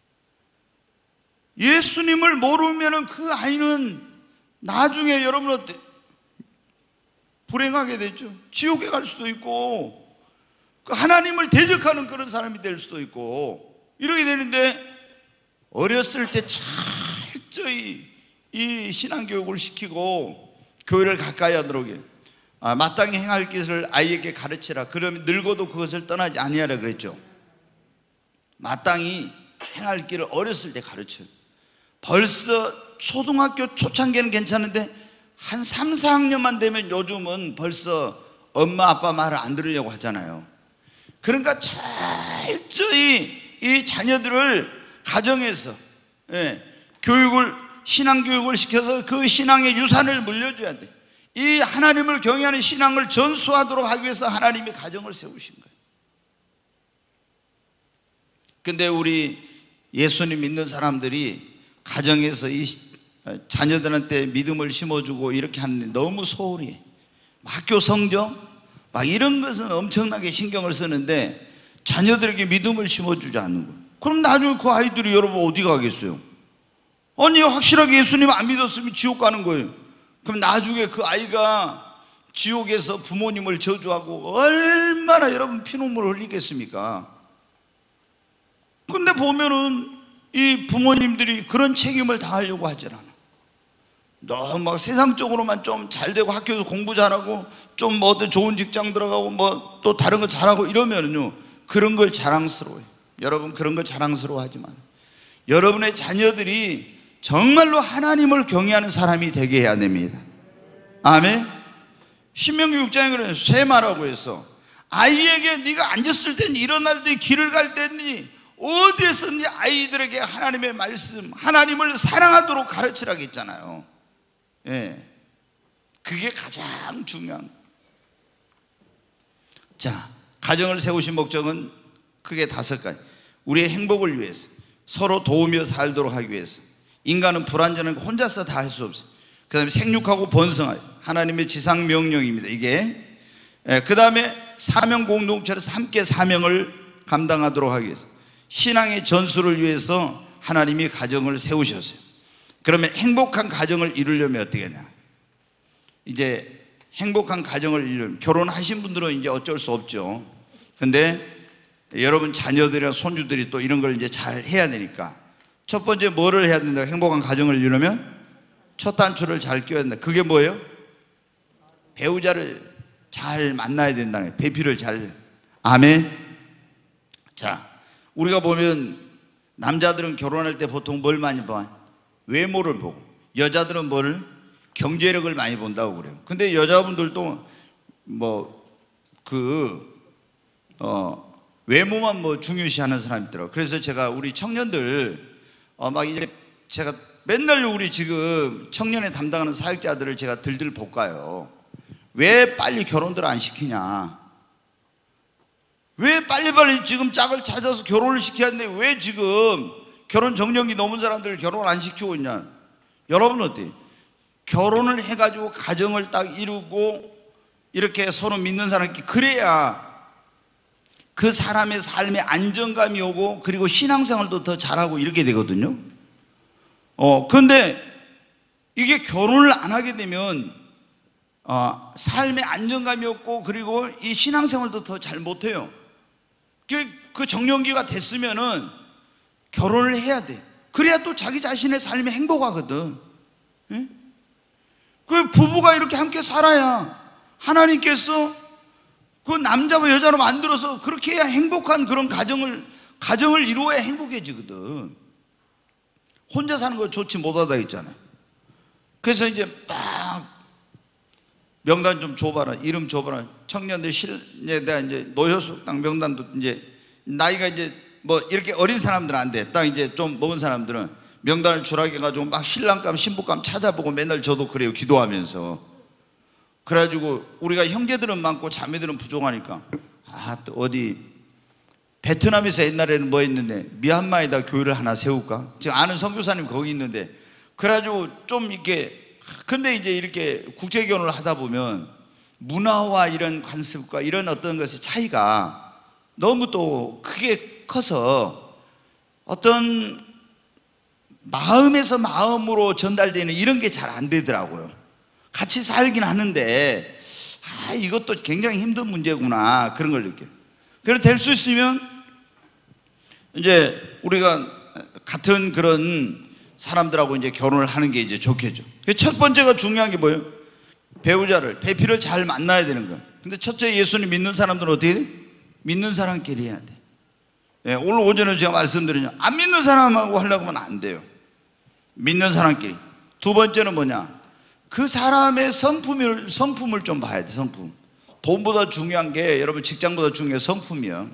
예수님을 모르면 그 아이는 나중에 여러분 어때? 불행하게 되죠. 지옥에 갈 수도 있고 하나님을 대적하는 그런 사람이 될 수도 있고 이렇게 되는데, 어렸을 때 철저히 이 신앙교육을 시키고 교회를 가까이 하도록 해. 아, 마땅히 행할 것을 아이에게 가르치라. 그러면 늙어도 그것을 떠나지 아니하라 그랬죠. 마땅히 행할 길을 어렸을 때 가르쳐요. 벌써 초등학교 초창기는 괜찮은데 한 삼, 사 학년만 되면 요즘은 벌써 엄마 아빠 말을 안 들으려고 하잖아요. 그러니까 철저히 이 자녀들을 가정에서, 예, 교육을, 신앙교육을 시켜서 그 신앙의 유산을 물려줘야 돼. 이 하나님을 경외하는 신앙을 전수하도록 하기 위해서 하나님이 가정을 세우신 거예요. 근데 우리 예수님 믿는 사람들이 가정에서 이 자녀들한테 믿음을 심어주고 이렇게 하는데 너무 소홀히 해. 학교 성적 막 이런 것은 엄청나게 신경을 쓰는데 자녀들에게 믿음을 심어주지 않는 거예요. 그럼 나중에 그 아이들이 여러분 어디 가겠어요? 아니, 확실하게 예수님 안 믿었으면 지옥 가는 거예요. 그럼 나중에 그 아이가 지옥에서 부모님을 저주하고 얼마나 여러분 피눈물을 흘리겠습니까? 근데 보면은 이 부모님들이 그런 책임을 다하려고 하질 않아. 너무 막 세상적으로만 좀 잘되고 학교에서 공부 잘하고 좀 뭐 어떤 좋은 직장 들어가고 뭐 또 다른 거 잘하고 이러면은요, 그런 걸 자랑스러워해요. 여러분, 그런 걸 자랑스러워하지만 여러분의 자녀들이 정말로 하나님을 경외하는 사람이 되게 해야 됩니다. 아멘. 신명기 육 장에 그래요. 쇠마라고 해서 아이에게 네가 앉았을 땐 일어날 때 길을 갈 때니 어디에서든지 아이들에게 하나님의 말씀, 하나님을 사랑하도록 가르치라고 했잖아요. 예, 그게 가장 중요한. 자, 가정을 세우신 목적은 크게 다섯 가지. 우리의 행복을 위해서, 서로 도우며 살도록 하기 위해서. 인간은 불완전한 거 혼자서 다 할 수 없어요. 그 다음에 생육하고 번성하여, 하나님의 지상 명령입니다, 이게. 예, 그 다음에 사명 공동체로서 함께 사명을 감당하도록 하기 위해서, 신앙의 전수를 위해서 하나님이 가정을 세우셨어요. 그러면 행복한 가정을 이루려면 어떻게 하냐? 이제 행복한 가정을 이루려면, 결혼하신 분들은 이제 어쩔 수 없죠. 근데 여러분 자녀들이나 손주들이 또 이런 걸 이제 잘 해야 되니까 첫 번째 뭐를 해야 된다? 행복한 가정을 이루려면 첫 단추를 잘 껴야 된다. 그게 뭐예요? 배우자를 잘 만나야 된다는 거예요. 배필을 잘. 아멘. 자, 우리가 보면 남자들은 결혼할 때 보통 뭘 많이 봐? 외모를 보고, 여자들은 뭘? 경제력을 많이 본다고 그래요. 근데 여자분들도 뭐 그 어 외모만 뭐 중요시하는 사람이 있더라고요. 그래서 제가 우리 청년들 어 막 이제 제가 맨날 우리 지금 청년에 담당하는 사역자들을 제가 들들 볶아요. 왜 빨리 결혼들 안 시키냐? 왜 빨리빨리 지금 짝을 찾아서 결혼을 시켜야 되는데 왜 지금 결혼 정년기 넘은 사람들을 결혼 안 시키고 있냐? 여러분 어때요? 결혼을 해가지고 가정을 딱 이루고 이렇게 서로 믿는 사람끼리 그래야 그 사람의 삶에 안정감이 오고 그리고 신앙생활도 더 잘하고 이렇게 되거든요. 어, 그런데 이게 결혼을 안 하게 되면 어, 삶에 안정감이 없고 그리고 이 신앙생활도 더 잘 못해요. 그, 그 정년기가 됐으면은 결혼을 해야 돼. 그래야 또 자기 자신의 삶이 행복하거든. 예? 그 부부가 이렇게 함께 살아야 하나님께서 그 남자와 여자로 만들어서 그렇게 해야 행복한 그런 가정을 가정을 이루어야 행복해지거든. 혼자 사는 거 좋지 못하다 했잖아요. 그래서 이제 막 명단 좀 줘봐라, 이름 줘봐라. 청년들 실내다 이제 노효숙당 명단도 이제 나이가 이제 뭐 이렇게 어린 사람들은 안 돼. 딱 이제 좀 먹은 사람들은 명단을 주라고 해가지고 막 신랑감 신부감 찾아보고 맨날 저도 그래요. 기도하면서. 그래가지고 우리가 형제들은 많고 자매들은 부족하니까 아 또 어디 베트남에서 옛날에는 뭐 했는데 미얀마에다 교회를 하나 세울까? 지금 아는 선교사님 거기 있는데 그래가지고 좀 이렇게 근데 이제 이렇게 국제 결혼을 하다 보면 문화와 이런 관습과 이런 어떤 것의 차이가 너무 또 크게 커서 어떤 마음에서 마음으로 전달되는 이런 게 잘 안 되더라고요. 같이 살긴 하는데 아 이것도 굉장히 힘든 문제구나 그런 걸 느껴요. 그래서 될 수 있으면 이제 우리가 같은 그런 사람들하고 이제 결혼을 하는 게 이제 좋겠죠. 첫 번째가 중요한 게 뭐예요? 배우자를, 배필을 잘 만나야 되는 거예요. 근데 첫째 예수님 믿는 사람들은 어떻게 돼? 믿는 사람끼리 해야 돼. 예, 오늘 오전에 제가 말씀드리냐, 안 믿는 사람하고 하려고 하면 안 돼요. 믿는 사람끼리. 두 번째는 뭐냐? 그 사람의 성품을, 성품을 좀 봐야 돼, 성품. 돈보다 중요한 게 여러분 직장보다 중요한 게 성품이야.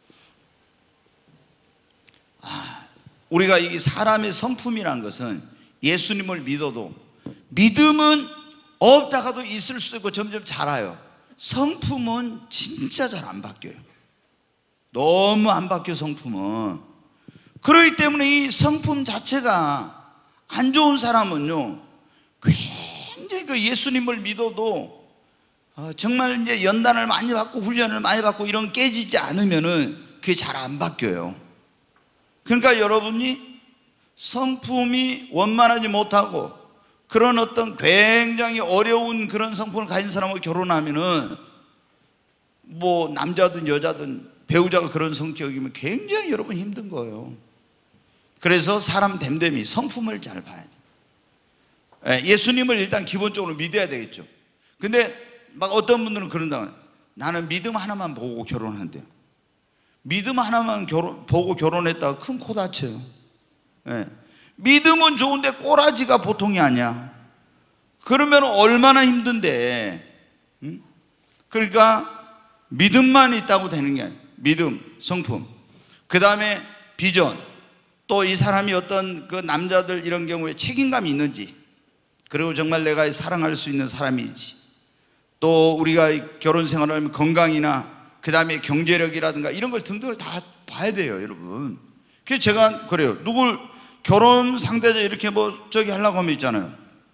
아, 우리가 이 사람의 성품이라는 것은 예수님을 믿어도 믿음은 없다가도 있을 수도 있고 점점 자라요. 성품은 진짜 잘 안 바뀌어요. 너무 안 바뀌어 성품은. 그렇기 때문에 이 성품 자체가 안 좋은 사람은요 굉장히 그 예수님을 믿어도 어, 정말 이제 연단을 많이 받고 훈련을 많이 받고 이런 깨지지 않으면은 그게 잘 안 바뀌어요. 그러니까 여러분이 성품이 원만하지 못하고 그런 어떤 굉장히 어려운 그런 성품을 가진 사람하고 결혼하면은 뭐 남자든 여자든 배우자가 그런 성격이면 굉장히 여러분 힘든 거예요. 그래서 사람 됨됨이 성품을 잘 봐야 돼요. 예수님을 일단 기본적으로 믿어야 되겠죠. 근데 막 어떤 분들은 그런다. 나는 믿음 하나만 보고 결혼한대요. 믿음 하나만 결혼, 보고 결혼했다가 큰 코 다쳐요. 예. 믿음은 좋은데 꼬라지가 보통이 아니야. 그러면 얼마나 힘든데. 응? 그러니까 믿음만 있다고 되는 게 아니에요. 믿음, 성품. 그 다음에 비전. 또 이 사람이 어떤 그 남자들 이런 경우에 책임감이 있는지, 그리고 정말 내가 사랑할 수 있는 사람인지, 또 우리가 결혼 생활을 하면 건강이나 그 다음에 경제력이라든가 이런 걸 등등을 다 봐야 돼요, 여러분. 그래서 제가 그래요. 누굴 결혼 상대자 이렇게 뭐 저기 하려고 하면 있잖아요.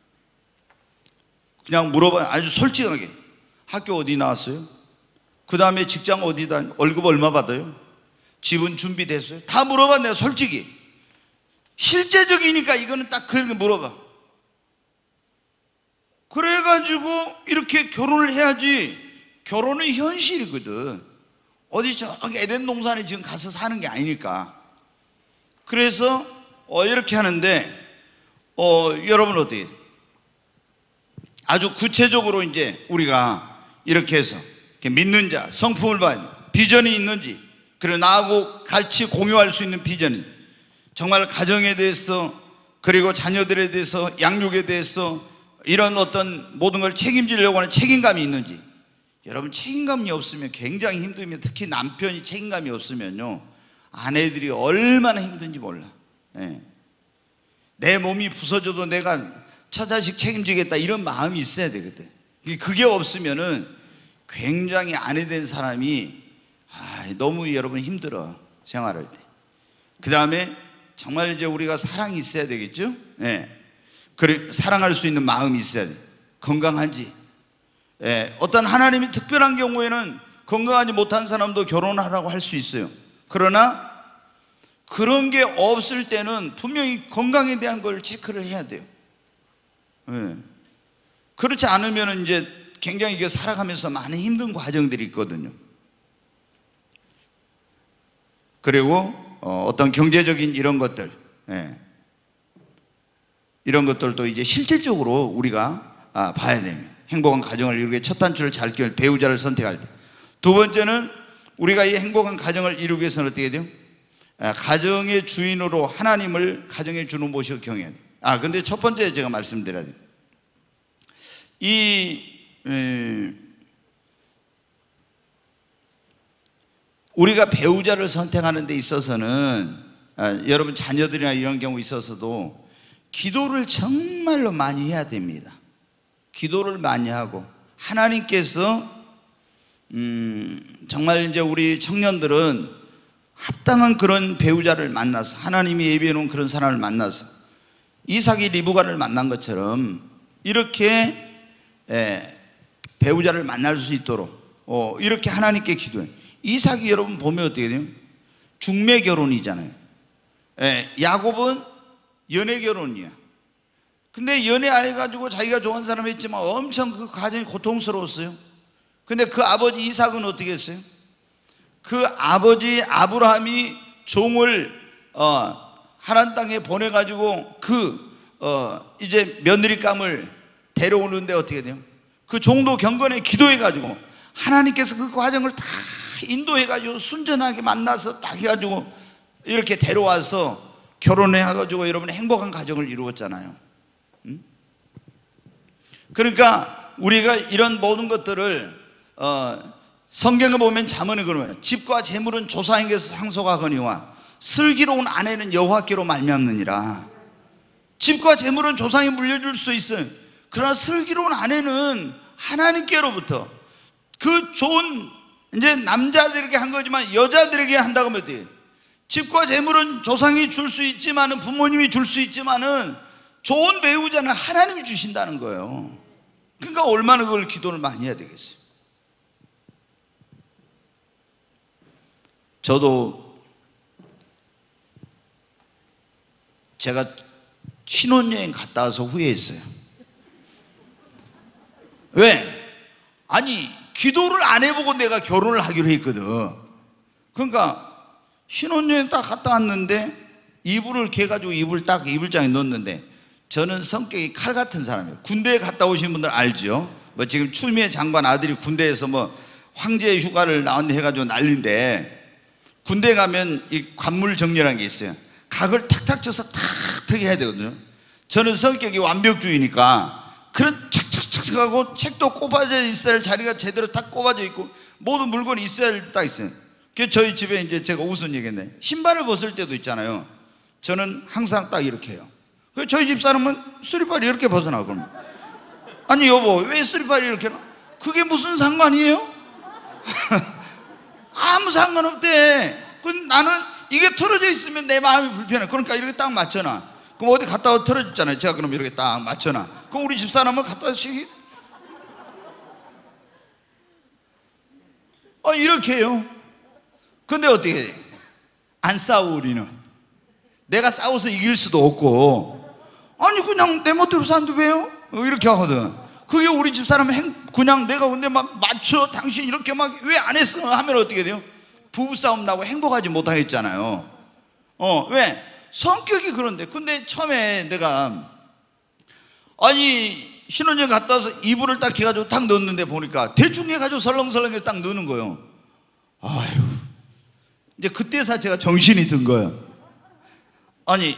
그냥 물어봐요. 아주 솔직하게. 학교 어디 나왔어요? 그 다음에 직장 어디다, 월급 얼마 받아요? 집은 준비됐어요? 다 물어봐, 내가 솔직히. 실제적이니까 이거는 딱 그렇게 물어봐. 그래가지고 이렇게 결혼을 해야지. 결혼은 현실이거든. 어디 저기 에덴 동산에 지금 가서 사는 게 아니니까. 그래서 어 이렇게 하는데 어 여러분 어떻게 아주 구체적으로 이제 우리가 이렇게 해서 믿는 자, 성품을 봐야 돼. 비전이 있는지, 그리고 나하고 같이 공유할 수 있는 비전이, 정말 가정에 대해서, 그리고 자녀들에 대해서, 양육에 대해서 이런 어떤 모든 걸 책임지려고 하는 책임감이 있는지. 여러분, 책임감이 없으면 굉장히 힘듭니다. 특히 남편이 책임감이 없으면요, 아내들이 얼마나 힘든지 몰라. 네. 내 몸이 부서져도 내가 처자식 책임지겠다, 이런 마음이 있어야 되거든. 그게 없으면은 굉장히 아내 된 사람이 아, 너무 여러분 힘들어, 생활할 때. 그 다음에 정말 이제 우리가 사랑이 있어야 되겠죠. 네. 그래, 사랑할 수 있는 마음이 있어야 돼. 건강한지. 예, 어떤 하나님이 특별한 경우에는 건강하지 못한 사람도 결혼하라고 할 수 있어요. 그러나 그런 게 없을 때는 분명히 건강에 대한 걸 체크를 해야 돼요. 예. 그렇지 않으면 이제 굉장히 이게 살아가면서 많은 힘든 과정들이 있거든요. 그리고 어, 어떤 경제적인 이런 것들, 예. 이런 것들도 이제 실질적으로 우리가 아, 봐야 됩니다. 행복한 가정을 이루기 위해 첫 단추를 잘 끼울 배우자를 선택할 때. 두 번째는 우리가 이 행복한 가정을 이루기 위해서는 어떻게 해야 돼요? 아, 가정의 주인으로 하나님을 가정의 주로 모시고 경외해야 돼요. 아, 근데 첫 번째 제가 말씀드려야 돼요. 이 에, 우리가 배우자를 선택하는 데 있어서는 아, 여러분 자녀들이나 이런 경우 있어서도 기도를 정말로 많이 해야 됩니다. 기도를 많이 하고, 하나님께서 음, 정말 이제 우리 청년들은 합당한 그런 배우자를 만나서, 하나님이 예비해 놓은 그런 사람을 만나서 이삭이 리브가를 만난 것처럼 이렇게 에, 배우자를 만날 수 있도록 어, 이렇게 하나님께 기도해요. 이삭이 여러분 보면 어떻게 돼요? 중매 결혼이잖아요. 에, 야곱은 연애 결혼이야. 근데 연애해가지고 자기가 좋아하는 사람 했지만 엄청 그 과정이 고통스러웠어요. 근데 그 아버지 이삭은 어떻게 했어요? 그 아버지 아브라함이 종을 어, 하란 땅에 보내가지고 그 어, 이제 며느리감을 데려오는데 어떻게 돼요? 그 종도 경건에 기도해가지고 하나님께서 그 과정을 다 인도해가지고 순전하게 만나서 딱 해가지고 이렇게 데려와서 결혼해가지고 여러분 행복한 가정을 이루었잖아요. 그러니까 우리가 이런 모든 것들을 어, 성경에 보면 잠언에 그러면 집과 재물은 조상에게서 상속하거니와 슬기로운 아내는 여호와께로 말미암느니라. 집과 재물은 조상이 물려줄 수 있어요. 그러나 슬기로운 아내는 하나님께로부터, 그 좋은 이제 남자들에게 한 거지만 여자들에게 한다고 하면 돼요. 집과 재물은 조상이 줄 수 있지만은, 부모님이 줄 수 있지만은 좋은 배우자는 하나님이 주신다는 거예요. 그러니까 얼마나 그걸 기도를 많이 해야 되겠어요. 저도 제가 신혼여행 갔다 와서 후회했어요. 왜? 아니 기도를 안 해보고 내가 결혼을 하기로 했거든. 그러니까 신혼여행 딱 갔다 왔는데 이불을 개가지고 이불 딱 이불장에 넣었는데, 저는 성격이 칼 같은 사람이에요. 군대에 갔다 오신 분들 알죠? 뭐 지금 추미애 장관 아들이 군대에서 뭐 황제 휴가를 나왔네 해가지고 난리인데, 군대 가면 이 관물 정렬한 게 있어요. 각을 탁탁 쳐서 탁탁 해야 되거든요. 저는 성격이 완벽주의니까 그런 착착착 하고, 책도 꼽아져 있어야 할 자리가 제대로 딱 꼽아져 있고 모든 물건이 있어야 할 때 딱 있어요. 그래서 저희 집에 이제 제가 우선 얘기했네. 신발을 벗을 때도 있잖아요. 저는 항상 딱 이렇게 해요. 그래서 저희 집 사람은 쓰리팔이 이렇게 벗어나. 그러면 아니 여보 왜 쓰리팔이 이렇게 나? 그게 무슨 상관이에요? 아무 상관없대. 그 나는 이게 틀어져 있으면 내 마음이 불편해. 그러니까 이렇게 딱 맞춰놔. 그럼 어디 갔다 와 틀어졌잖아요. 제가 그럼 이렇게 딱 맞춰놔. 그럼 우리 집사람은 갔다 와서 어 이렇게 해요. 근데 어떻게 해? 안 싸워. 우리는 내가 싸워서 이길 수도 없고, 아니 그냥 내 멋대로 사는데 왜요? 이렇게 하거든. 그게 우리 집사람은 그냥 내가 근데 막 맞춰 당신 이렇게 막 왜 안 했어 하면 어떻게 돼요? 부부싸움 나고 행복하지 못하겠잖아요. 어 왜? 성격이 그런데. 근데 처음에 내가 아니 신혼여행 갔다 와서 이불을 딱 해가지고 딱 넣었는데 보니까 대충 해가지고 설렁설렁 딱 넣는 거예요. 아유, 이제 그때서 제가 정신이 든 거예요. 아니,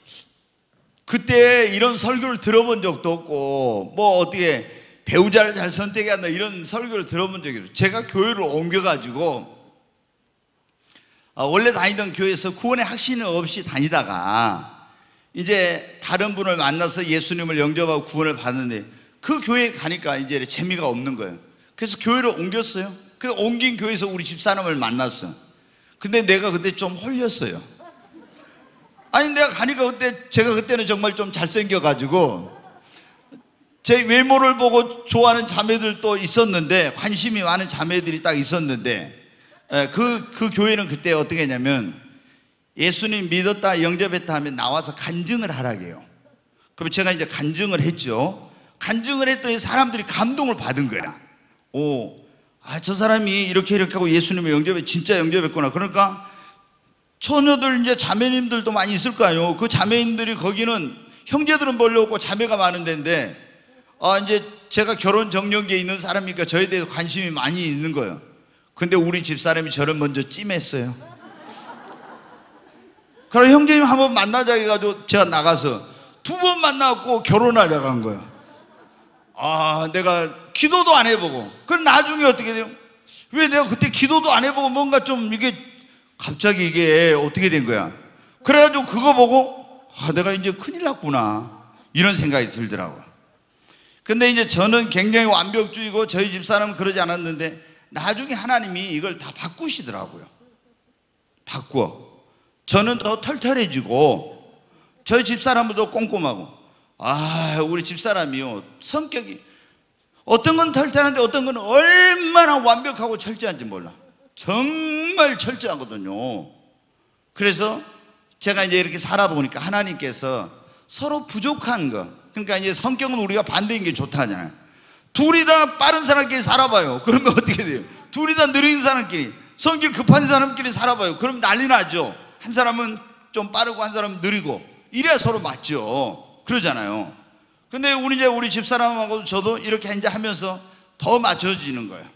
그때 이런 설교를 들어본 적도 없고 뭐 어떻게 배우자를 잘 선택해야 한다 이런 설교를 들어본 적이 없어요. 제가 교회를 옮겨가지고 아, 원래 다니던 교회에서 구원의 확신이 없이 다니다가 이제 다른 분을 만나서 예수님을 영접하고 구원을 받는데 그 교회에 가니까 이제 재미가 없는 거예요. 그래서 교회를 옮겼어요. 그래서 옮긴 교회에서 우리 집사람을 만났어. 근데 내가 그때 좀 홀렸어요. 아니, 내가 가니까 그때 제가 그때는 정말 좀 잘생겨가지고 제 외모를 보고 좋아하는 자매들도 있었는데, 관심이 많은 자매들이 딱 있었는데, 그, 그 교회는 그때 어떻게 했냐면 예수님 믿었다 영접했다 하면 나와서 간증을 하라게요. 그럼 제가 이제 간증을 했죠. 간증을 했더니 사람들이 감동을 받은 거야. 오, 아, 저 사람이 이렇게 이렇게 하고 예수님을 영접해, 진짜 영접했구나. 그러니까 처녀들 이제 자매님들도 많이 있을 거예요. 그 자매님들이 거기는 형제들은 별로 없고 자매가 많은 데인데, 아, 이제 제가 결혼 정년기에 있는 사람이니까 저에 대해서 관심이 많이 있는 거예요. 근데 우리 집사람이 저를 먼저 찜했어요. 그럼 형제님 한번 만나자 해가지고 제가 나가서 두 번 만나고 결혼하자고 한 거예요. 아, 내가 기도도 안 해보고. 그럼 나중에 어떻게 돼요? 왜 내가 그때 기도도 안 해보고 뭔가 좀 이게 갑자기 이게 어떻게 된 거야? 그래가지고 그거 보고 아, 내가 이제 큰일 났구나 이런 생각이 들더라고요. 근데 이제 저는 굉장히 완벽주의고 저희 집사람은 그러지 않았는데 나중에 하나님이 이걸 다 바꾸시더라고요. 바꾸어. 저는 더 털털해지고 저희 집사람도 꼼꼼하고. 아, 우리 집사람이요, 성격이 어떤 건 털털한데 어떤 건 얼마나 완벽하고 철저한지 몰라. 정말 철저하거든요. 그래서 제가 이제 이렇게 살아보니까 하나님께서 서로 부족한 거, 그러니까 이제 성격은 우리가 반대인 게 좋다 하잖아요. 둘이 다 빠른 사람끼리 살아봐요. 그러면 어떻게 돼요? 둘이 다 느린 사람끼리, 성질 급한 사람끼리 살아봐요. 그럼 난리 나죠. 한 사람은 좀 빠르고 한 사람은 느리고 이래야 서로 맞죠. 그러잖아요. 근데 우리 이제 우리 집사람하고도 저도 이렇게 이제 하면서 더 맞춰지는 거예요.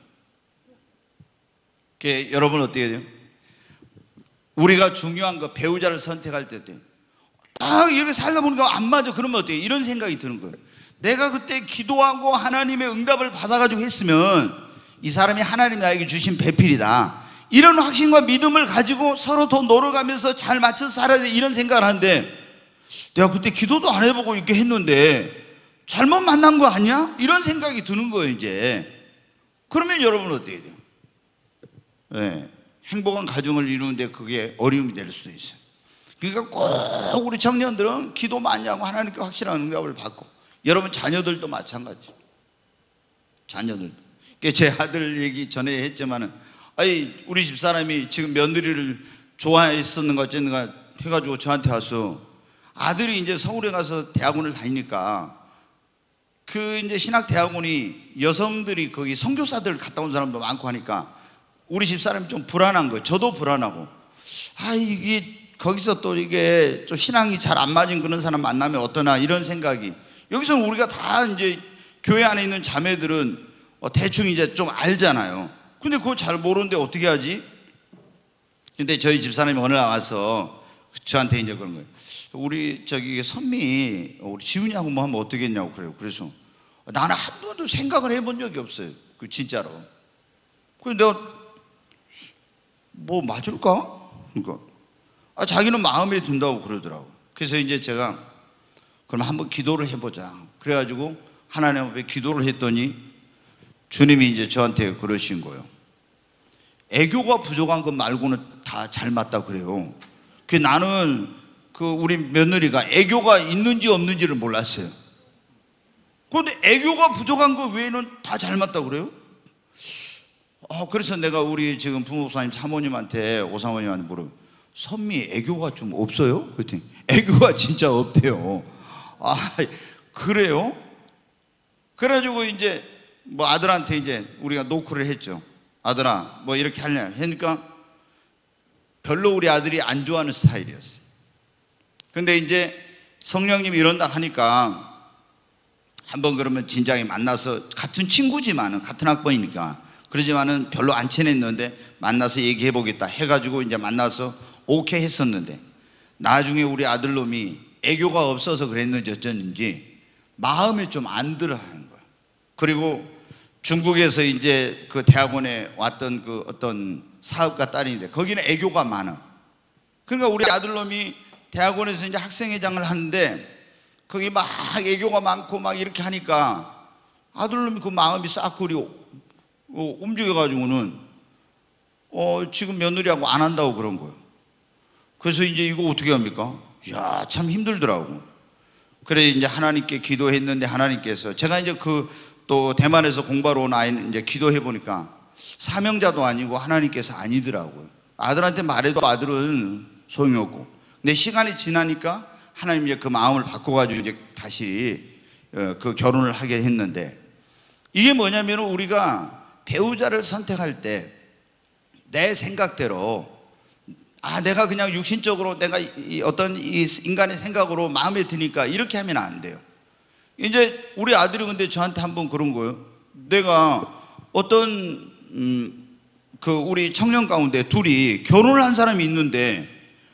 여러분 어떻게 돼요? 우리가 중요한 거, 배우자를 선택할 때 딱 이렇게 살다 보니까 안 맞아. 그러면 어때요? 이런 생각이 드는 거예요. 내가 그때 기도하고 하나님의 응답을 받아가지고 했으면 이 사람이 하나님 나에게 주신 배필이다, 이런 확신과 믿음을 가지고 서로 더 노력하면서 잘 맞춰서 살아야 돼, 이런 생각을 하는데 내가 그때 기도도 안 해보고 이렇게 했는데 잘못 만난 거 아니야? 이런 생각이 드는 거예요 이제. 그러면 여러분 어떻게 돼요? 네, 행복한 가정을 이루는데 그게 어려움이 될 수도 있어요. 그러니까 꼭 우리 청년들은 기도 많이 하고 하나님께 확실한 응답을 받고, 여러분 자녀들도 마찬가지. 자녀들도. 제 아들 얘기 전에 했지만은, 아니 우리 집사람이 지금 며느리를 좋아했었는가 어쨌는가 해가지고 저한테 와서, 아들이 이제 서울에 가서 대학원을 다니니까 그 이제 신학 대학원이 여성들이 거기 선교사들 갔다 온 사람도 많고 하니까 우리 집사람이 좀 불안한 거예요. 저도 불안하고, 아 이게 거기서 또 이게 좀 신앙이 잘 안 맞은 그런 사람 만나면 어떠나 이런 생각이. 여기서 우리가 다 이제 교회 안에 있는 자매들은 대충 이제 좀 알잖아요. 근데 그거 잘 모르는데 어떻게 하지? 근데 저희 집사람이 어느 날 와서 저한테 이제 그런 거예요. 우리 저기 선미, 우리 지훈이하고 뭐 하면 어떻겠냐고 그래요. 그래서 나는 한 번도 생각을 해본 적이 없어요. 그 진짜로. 그래서 내가 뭐 맞을까? 그러니까 아, 자기는 마음에 든다고 그러더라고. 그래서 이제 제가 그럼 한번 기도를 해보자. 그래가지고 하나님 앞에 기도를 했더니 주님이 이제 저한테 그러신 거예요. 애교가 부족한 것 말고는 다 잘 맞다 그래요. 그 나는 그 우리 며느리가 애교가 있는지 없는지를 몰랐어요. 그런데 애교가 부족한 것 외에는 다 잘 맞다 그래요. 어, 그래서 내가 우리 지금 부목사님 사모님한테, 오사모님한테 물어, 선미 애교가 좀 없어요? 그랬더니 애교가 진짜 없대요. 아, 그래요? 그래가지고 이제 뭐 아들한테 이제 우리가 노크를 했죠. 아들아 뭐 이렇게 하냐 하니까 별로 우리 아들이 안 좋아하는 스타일이었어요. 근데 이제 성령님이 이런다 하니까 한번 그러면 진작에 만나서 같은 친구지만은 같은 학번이니까 그러지만은 별로 안 친했는데 만나서 얘기해 보겠다 해가지고 이제 만나서 오케이 했었는데 나중에 우리 아들놈이 애교가 없어서 그랬는지 어쩐지 마음에 좀 안 들어 하는 거야. 그리고 중국에서 이제 그 대학원에 왔던 그 어떤 사업가 딸인데 거기는 애교가 많아. 그러니까 우리 아들놈이 대학원에서 이제 학생회장을 하는데 거기 막 애교가 많고 막 이렇게 하니까 아들놈이 그 마음이 싹 그리 어, 움직여가지고는 어, 지금 며느리하고 안 한다고 그런 거예요. 그래서 이제 이거 어떻게 합니까? 이야, 참 힘들더라고. 그래 이제 하나님께 기도했는데 하나님께서 제가 이제 그 또 대만에서 공부하러 온 아이는 이제 기도해 보니까 사명자도 아니고 하나님께서 아니더라고요. 아들한테 말해도 아들은 소용이 없고. 근데 시간이 지나니까 하나님이 그 마음을 바꿔가지고 이제 다시 그 결혼을 하게 했는데 이게 뭐냐면 우리가 배우자를 선택할 때 내 생각대로 아 내가 그냥 육신적으로 내가 이 어떤 이 인간의 생각으로 마음에 드니까 이렇게 하면 안 돼요. 이제 우리 아들이 근데 저한테 한번 그런 거예요. 내가 어떤 음, 그 우리 청년 가운데 둘이 결혼을 한 사람이 있는데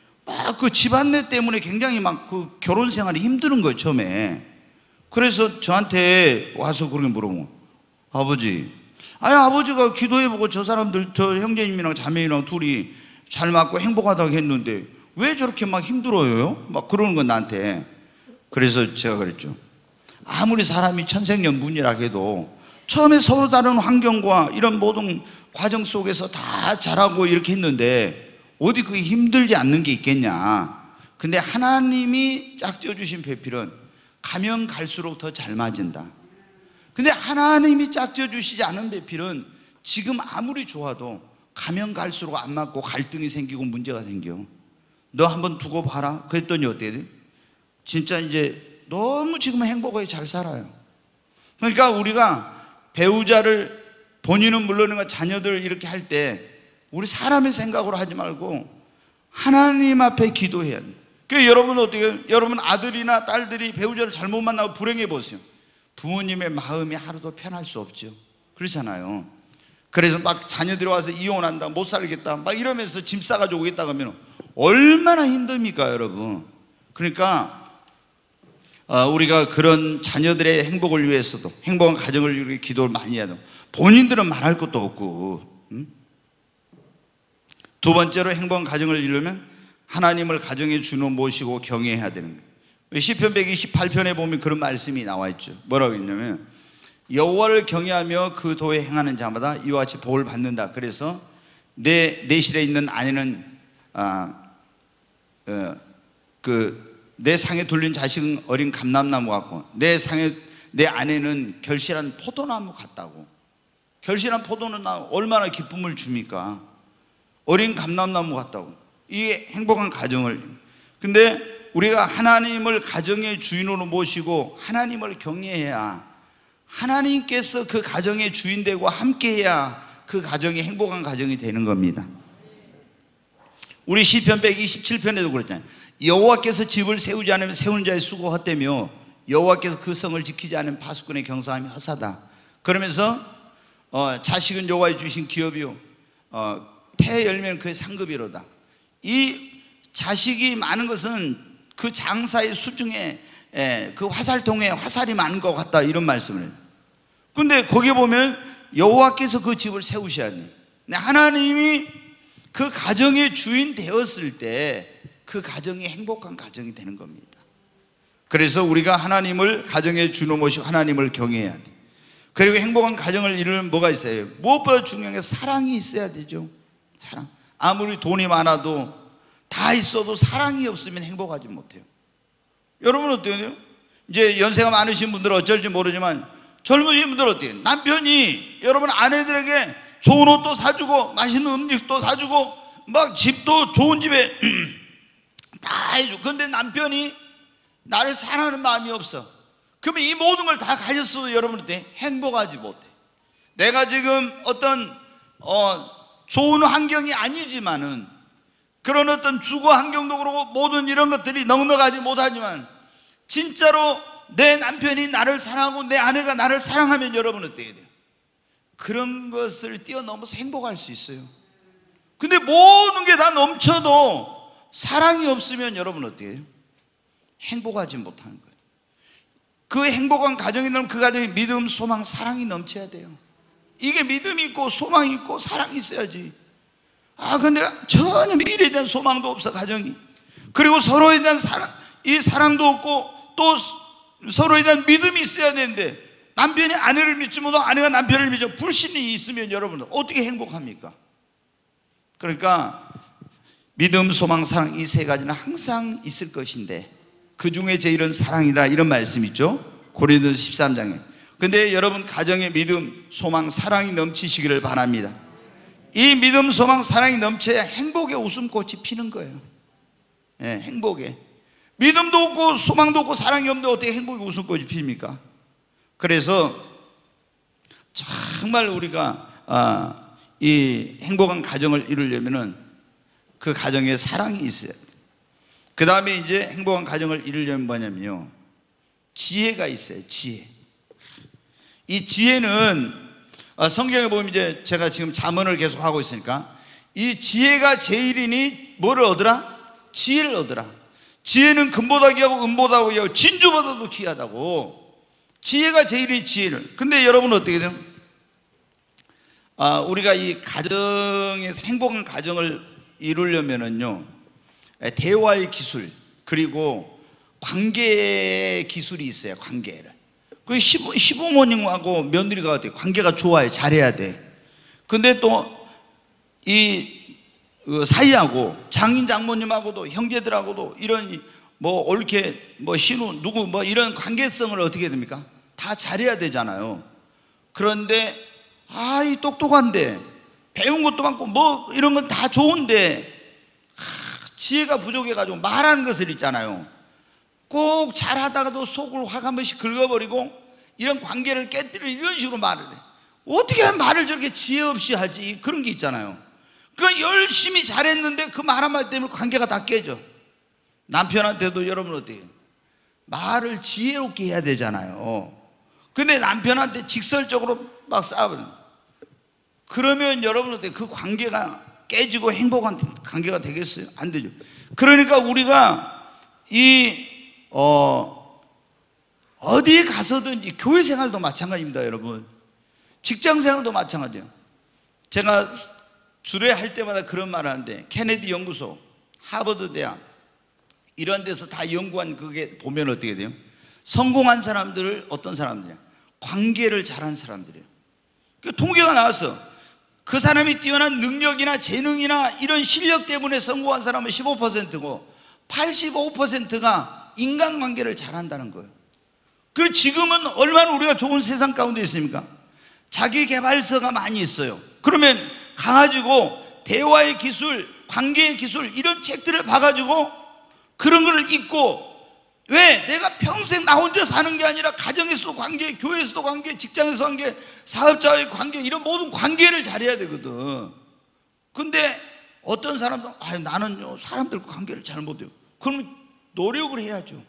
막 그 집안일 때문에 굉장히 막 그 결혼 생활이 힘드는 거예요 처음에. 그래서 저한테 와서 그렇게 물어보고 아버지 아니 아버지가 기도해보고 저 사람들 저 형제님이랑 자매님이랑 둘이 잘 맞고 행복하다고 했는데 왜 저렇게 막 힘들어요? 막 그러는 건 나한테. 그래서 제가 그랬죠. 아무리 사람이 천생연분이라 해도 처음에 서로 다른 환경과 이런 모든 과정 속에서 다 잘하고 이렇게 했는데 어디 그게 힘들지 않는 게 있겠냐. 근데 하나님이 짝지어 주신 배필은 가면 갈수록 더 잘 맞은다. 근데 하나님이 짝지어 주시지 않은 배필은 지금 아무리 좋아도 가면 갈수록 안 맞고 갈등이 생기고 문제가 생겨. 너 한번 두고 봐라. 그랬더니 어떻게 돼? 진짜 이제 너무 지금 행복하게 잘 살아요. 그러니까 우리가 배우자를 본인은 물론이고 자녀들 이렇게 할 때 우리 사람의 생각으로 하지 말고 하나님 앞에 기도해야 돼. 그러니까 여러분 어떻게 해요? 여러분 아들이나 딸들이 배우자를 잘못 만나고 불행해 보세요. 부모님의 마음이 하루도 편할 수 없죠. 그렇잖아요. 그래서 막 자녀들이 와서 이혼한다 못 살겠다 막 이러면서 짐 싸가지고 오겠다 하면 얼마나 힘듭니까 여러분. 그러니까 우리가 그런 자녀들의 행복을 위해서도 행복한 가정을 위해 기도를 많이 해야 돼요. 본인들은 말할 것도 없고. 음? 두 번째로 행복한 가정을 이루려면 하나님을 가정의 주로 모시고 경외해야 되는 거예요. 시편 백이십팔 편에 보면 그런 말씀이 나와 있죠. 뭐라고 했냐면 여호와를 경외하며 그 도에 행하는 자마다 이와 같이 복을 받는다. 그래서 내 내실에 있는 아내는 아, 어, 그 내 상에 둘린 자식은 어린 감람나무 같고 내 상에 내 아내는 결실한 포도나무 같다고. 결실한 포도는 얼마나 기쁨을 줍니까? 어린 감람나무 같다고. 이게 행복한 가정을. 근데 우리가 하나님을 가정의 주인으로 모시고 하나님을 경외해야 하나님께서 그 가정의 주인 되고 함께해야 그 가정이 행복한 가정이 되는 겁니다. 우리 시편 백이십칠 편에도 그랬잖아요. 여호와께서 집을 세우지 않으면 세우는 자의 수고 헛되며 여호와께서 그 성을 지키지 않으면 파수꾼의 경사함이 허사다. 그러면서 어, 자식은 여호와의 주신 기업이요 어, 폐 열매는 그의 상급이로다. 이 자식이 많은 것은 그 장사의 수중에 에, 그 화살통에 화살이 많은 것 같다 이런 말씀을 해요. 근데 거기에 보면 여호와께서 그 집을 세우셔야 돼. 하나님이 그 가정의 주인 되었을 때 그 가정이 행복한 가정이 되는 겁니다. 그래서 우리가 하나님을 가정의 주로 모시고 하나님을 경외해야 돼. 그리고 행복한 가정을 이루려면 뭐가 있어요? 무엇보다 중요한 게 사랑이 있어야 되죠. 사랑. 아무리 돈이 많아도 다 있어도 사랑이 없으면 행복하지 못해요. 여러분 어때요? 이제 연세가 많으신 분들은 어쩔지 모르지만 젊으신 분들은 어때요? 남편이 여러분 아내들에게 좋은 옷도 사주고 맛있는 음식도 사주고 막 집도 좋은 집에 다 해주고 그런데 남편이 나를 사랑하는 마음이 없어. 그러면 이 모든 걸 다 가졌어도 여러분 어때? 행복하지 못해. 내가 지금 어떤 어, 좋은 환경이 아니지만은 그런 어떤 주거 환경도 그렇고 모든 이런 것들이 넉넉하지 못하지만 진짜로 내 남편이 나를 사랑하고 내 아내가 나를 사랑하면 여러분은 어떻게 돼요? 그런 것을 뛰어넘어서 행복할 수 있어요. 근데 모든 게 다 넘쳐도 사랑이 없으면 여러분 어떻게 해요? 행복하지 못하는 거예요. 그 행복한 가정이라면 그 가정에 믿음, 소망, 사랑이 넘쳐야 돼요. 이게 믿음이 있고 소망이 있고 사랑이 있어야지. 아 근데 전혀 미래에 대한 소망도 없어 가정이. 그리고 서로에 대한 사랑, 이 사랑도 없고 또 서로에 대한 믿음이 있어야 되는데 남편이 아내를 믿지 못하고 아내가 남편을 믿죠. 불신이 있으면 여러분 어떻게 행복합니까? 그러니까 믿음, 소망, 사랑 이 세 가지는 항상 있을 것인데 그 중에 제일은 사랑이다 이런 말씀 있죠. 고린도서 십삼 장에. 근데 여러분 가정에 믿음, 소망, 사랑이 넘치시기를 바랍니다. 이 믿음, 소망, 사랑이 넘쳐야 행복의 웃음꽃이 피는 거예요. 예, 행복에. 믿음도 없고 소망도 없고 사랑이 없는데 어떻게 행복의 웃음꽃이 핍니까? 그래서 정말 우리가 아, 이 행복한 가정을 이루려면은 그 가정에 사랑이 있어야 돼요. 그 다음에 이제 행복한 가정을 이루려면 뭐냐면요, 지혜가 있어요. 지혜. 이 지혜는 성경에 보면 이제 제가 지금 잠언을 계속 하고 있으니까 이 지혜가 제일이니 뭐를 얻으라? 지혜를 얻으라. 지혜는 금보다 귀하고 은보다 귀하고 진주보다도 귀하다고. 지혜가 제일이니 지혜를. 근데 여러분 어떻게 돼요? 아, 우리가 이 가정에서 행복한 가정을 이루려면은요, 대화의 기술 그리고 관계의 기술이 있어요. 관계를. 그 시부모님하고 며느리가 어때? 관계가 좋아요. 잘해야 돼. 근데 또 이 사이하고 장인 장모님하고도 형제들하고도 이런 뭐 옳게 뭐 신우 누구 뭐 이런 관계성을 어떻게 됩니까? 다 잘해야 되잖아요. 그런데 아, 이 똑똑한데 배운 것도 많고 뭐 이런 건 다 좋은데 아, 지혜가 부족해가지고 말하는 것을 있잖아요. 꼭 잘하다가도 속을 확 한 번씩 긁어버리고 이런 관계를 깨뜨리는 이런 식으로 말을 해. 어떻게 말을 저렇게 지혜 없이 하지? 그런 게 있잖아요. 그 열심히 잘했는데 그 말 한마디 때문에 관계가 다 깨져. 남편한테도 여러분 어때요? 말을 지혜롭게 해야 되잖아요. 근데 남편한테 직설적으로 막 싸우는, 그러면 여러분 어때요? 그 관계가 깨지고 행복한 관계가 되겠어요? 안 되죠. 그러니까 우리가 이 어, 어디에 가서든지 교회 생활도 마찬가지입니다. 여러분 직장 생활도 마찬가지예요. 제가 주례 할 때마다 그런 말을 하는데 케네디 연구소, 하버드 대학 이런 데서 다 연구한 그게 보면 어떻게 돼요? 성공한 사람들을 어떤 사람들이야? 관계를 잘한 사람들이에요. 그 통계가 나왔어. 그 사람이 뛰어난 능력이나 재능이나 이런 실력 때문에 성공한 사람은 십오 퍼센트고 팔십오 퍼센트가 인간관계를 잘한다는 거예요. 그리고 지금은 얼마나 우리가 좋은 세상 가운데 있습니까? 자기개발서가 많이 있어요. 그러면 가가지고 대화의 기술, 관계의 기술 이런 책들을 봐가지고 그런 걸 읽고, 왜? 내가 평생 나 혼자 사는 게 아니라 가정에서도 관계, 교회에서도 관계, 직장에서 관계, 사업자의 관계 이런 모든 관계를 잘해야 되거든. 근데 어떤 사람들은 아, 나는요 사람들과 관계를 잘 못해요. 그러면 노력을 해야죠.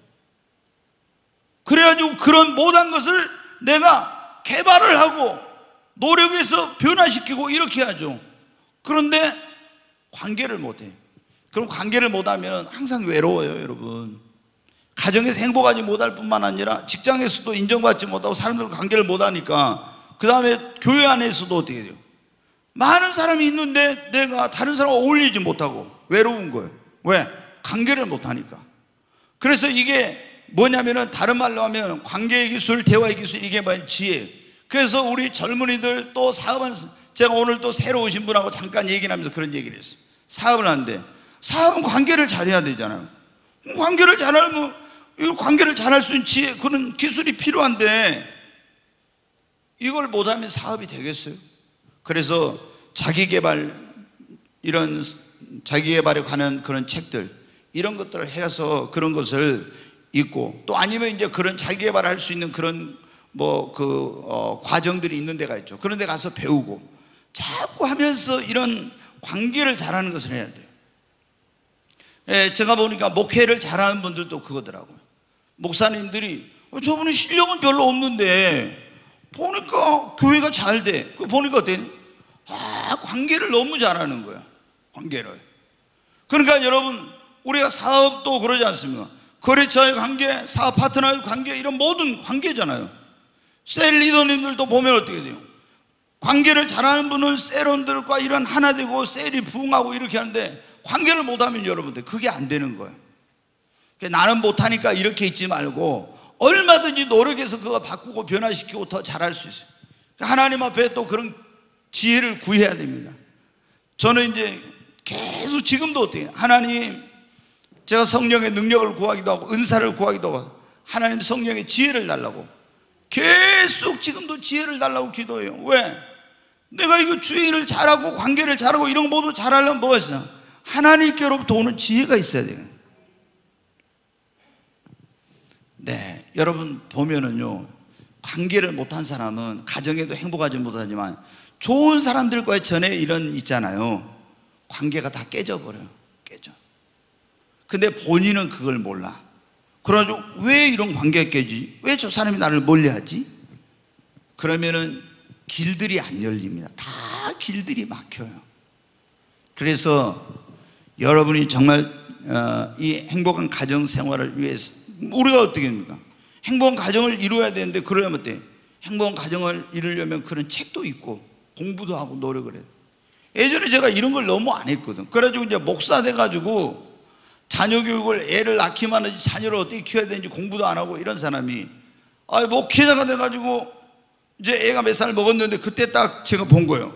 그래가지고 그런 못한 것을 내가 개발을 하고 노력해서 변화시키고 이렇게 하죠. 그런데 관계를 못해. 그럼 관계를 못하면 항상 외로워요. 여러분 가정에서 행복하지 못할 뿐만 아니라 직장에서도 인정받지 못하고 사람들과 관계를 못하니까 그 다음에 교회 안에서도 어떻게 돼요? 많은 사람이 있는데 내가 다른 사람과 어울리지 못하고 외로운 거예요. 왜? 관계를 못하니까. 그래서 이게 뭐냐면은 다른 말로 하면 관계의 기술, 대화의 기술, 이게 뭐야? 지혜. 그래서 우리 젊은이들 또 사업하는, 제가 오늘 또 새로 오신 분하고 잠깐 얘기를 하면서 그런 얘기를 했어요. 사업을 하는데 사업은 관계를 잘해야 되잖아요. 관계를 잘하면 이 관계를 잘할 수 있는 지혜, 그런 기술이 필요한데 이걸 못하면 사업이 되겠어요? 그래서 자기개발, 이런 자기개발에 관한 그런 책들 이런 것들을 해서 그런 것을 읽고, 또 아니면 이제 그런 자기개발을 할 수 있는 그런 뭐 그 어, 과정들이 있는 데가 있죠. 그런 데 가서 배우고 자꾸 하면서 이런 관계를 잘하는 것을 해야 돼요. 예, 제가 보니까 목회를 잘하는 분들도 그거더라고요. 목사님들이 저분은 실력은 별로 없는데 보니까 교회가 잘 돼. 그 보니까 어때? 아, 관계를 너무 잘하는 거야. 관계를. 그러니까 여러분, 우리가 사업도 그러지 않습니까? 거래처의 관계, 사업 파트너의 관계, 이런 모든 관계잖아요. 셀 리더님들도 보면 어떻게 돼요? 관계를 잘하는 분은 셀원들과 이런 하나 되고 셀이 부응하고 이렇게 하는데, 관계를 못하면 여러분들 그게 안 되는 거예요. 나는 못하니까 이렇게 있지 말고 얼마든지 노력해서 그거 바꾸고 변화시키고 더 잘할 수 있어요. 하나님 앞에 또 그런 지혜를 구해야 됩니다. 저는 이제 계속 지금도 어떻게 해요? 하나님, 제가 성령의 능력을 구하기도 하고 은사를 구하기도 하고 하나님 성령의 지혜를 달라고 계속 지금도 지혜를 달라고 기도해요. 왜? 내가 이거 주의를 잘하고 관계를 잘하고 이런 거 모두 잘하려면 뭐가 있어요? 하나님께로부터 오는 지혜가 있어야 돼요. 네, 여러분 보면은요, 관계를 못한 사람은 가정에도 행복하지 못하지만 좋은 사람들과의 전에 이런 있잖아요, 관계가 다 깨져버려요. 깨져. 근데 본인은 그걸 몰라. 그래가지고 왜 이런 관계가 깨지지? 왜 저 사람이 나를 멀리하지? 그러면은 길들이 안 열립니다. 다 길들이 막혀요. 그래서 여러분이 정말 어, 이 행복한 가정 생활을 위해서 우리가 어떻게 합니까? 행복한 가정을 이루어야 되는데, 그러려면 어때? 행복한 가정을 이루려면 그런 책도 읽고 공부도 하고 노력을 해요. 예전에 제가 이런 걸 너무 안 했거든. 그래가지고 이제 목사 돼가지고 자녀 교육을, 애를 낳기만 하지 자녀를 어떻게 키워야 되는지 공부도 안 하고 이런 사람이, 아, 목회자가 돼가지고 이제 애가 몇 살 먹었는데 그때 딱 제가 본 거예요.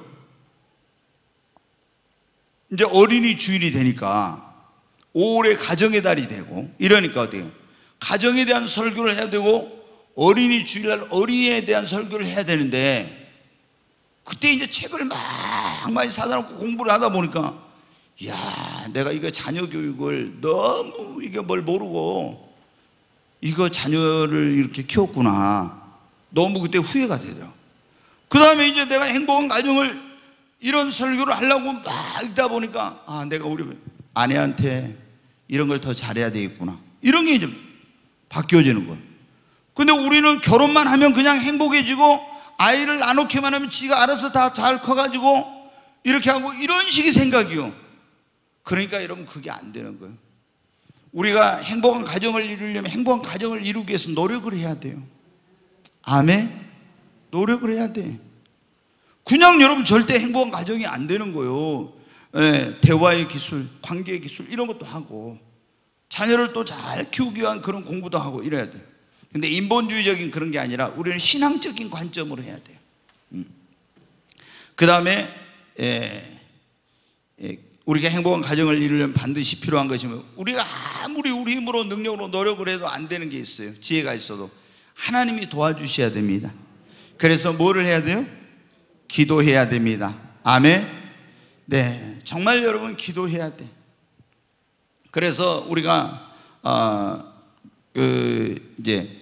이제 어린이 주일이 되니까 오월에 가정의 달이 되고 이러니까 어때요? 가정에 대한 설교를 해야 되고 어린이 주일날 어린이에 대한 설교를 해야 되는데, 그때 이제 책을 막 많이 사다 놓고 공부를 하다 보니까, 야, 내가 이거 자녀 교육을 너무 이게 뭘 모르고 이거 자녀를 이렇게 키웠구나. 너무 그때 후회가 되더라고. 그 다음에 이제 내가 행복한 가정을 이런 설교를 하려고 막 읽다 보니까, 아, 내가 우리 아내한테 이런 걸 더 잘해야 되겠구나. 이런 게 이제 바뀌어지는 거예요. 근데 우리는 결혼만 하면 그냥 행복해지고 아이를 낳아놓기만 하면 지가 알아서 다 잘 커가지고 이렇게 하고 이런 식의 생각이요. 그러니까 여러분, 그게 안 되는 거예요. 우리가 행복한 가정을 이루려면 행복한 가정을 이루기 위해서 노력을 해야 돼요. 아멘? 노력을 해야 돼. 그냥 여러분 절대 행복한 가정이 안 되는 거예요. 예, 대화의 기술, 관계의 기술 이런 것도 하고 자녀를 또 잘 키우기 위한 그런 공부도 하고 이래야 돼요. 근데 인본주의적인 그런 게 아니라 우리는 신앙적인 관점으로 해야 돼요. 음. 그 다음에 예, 예, 우리가 행복한 가정을 이루려면 반드시 필요한 것이 뭐, 우리가 아무리 우리 힘으로 능력으로 노력을 해도 안 되는 게 있어요. 지혜가 있어도 하나님이 도와주셔야 됩니다. 그래서 뭐를 해야 돼요? 기도해야 됩니다. 아멘. 네, 정말 여러분 기도해야 돼. 그래서 우리가 어, 그 이제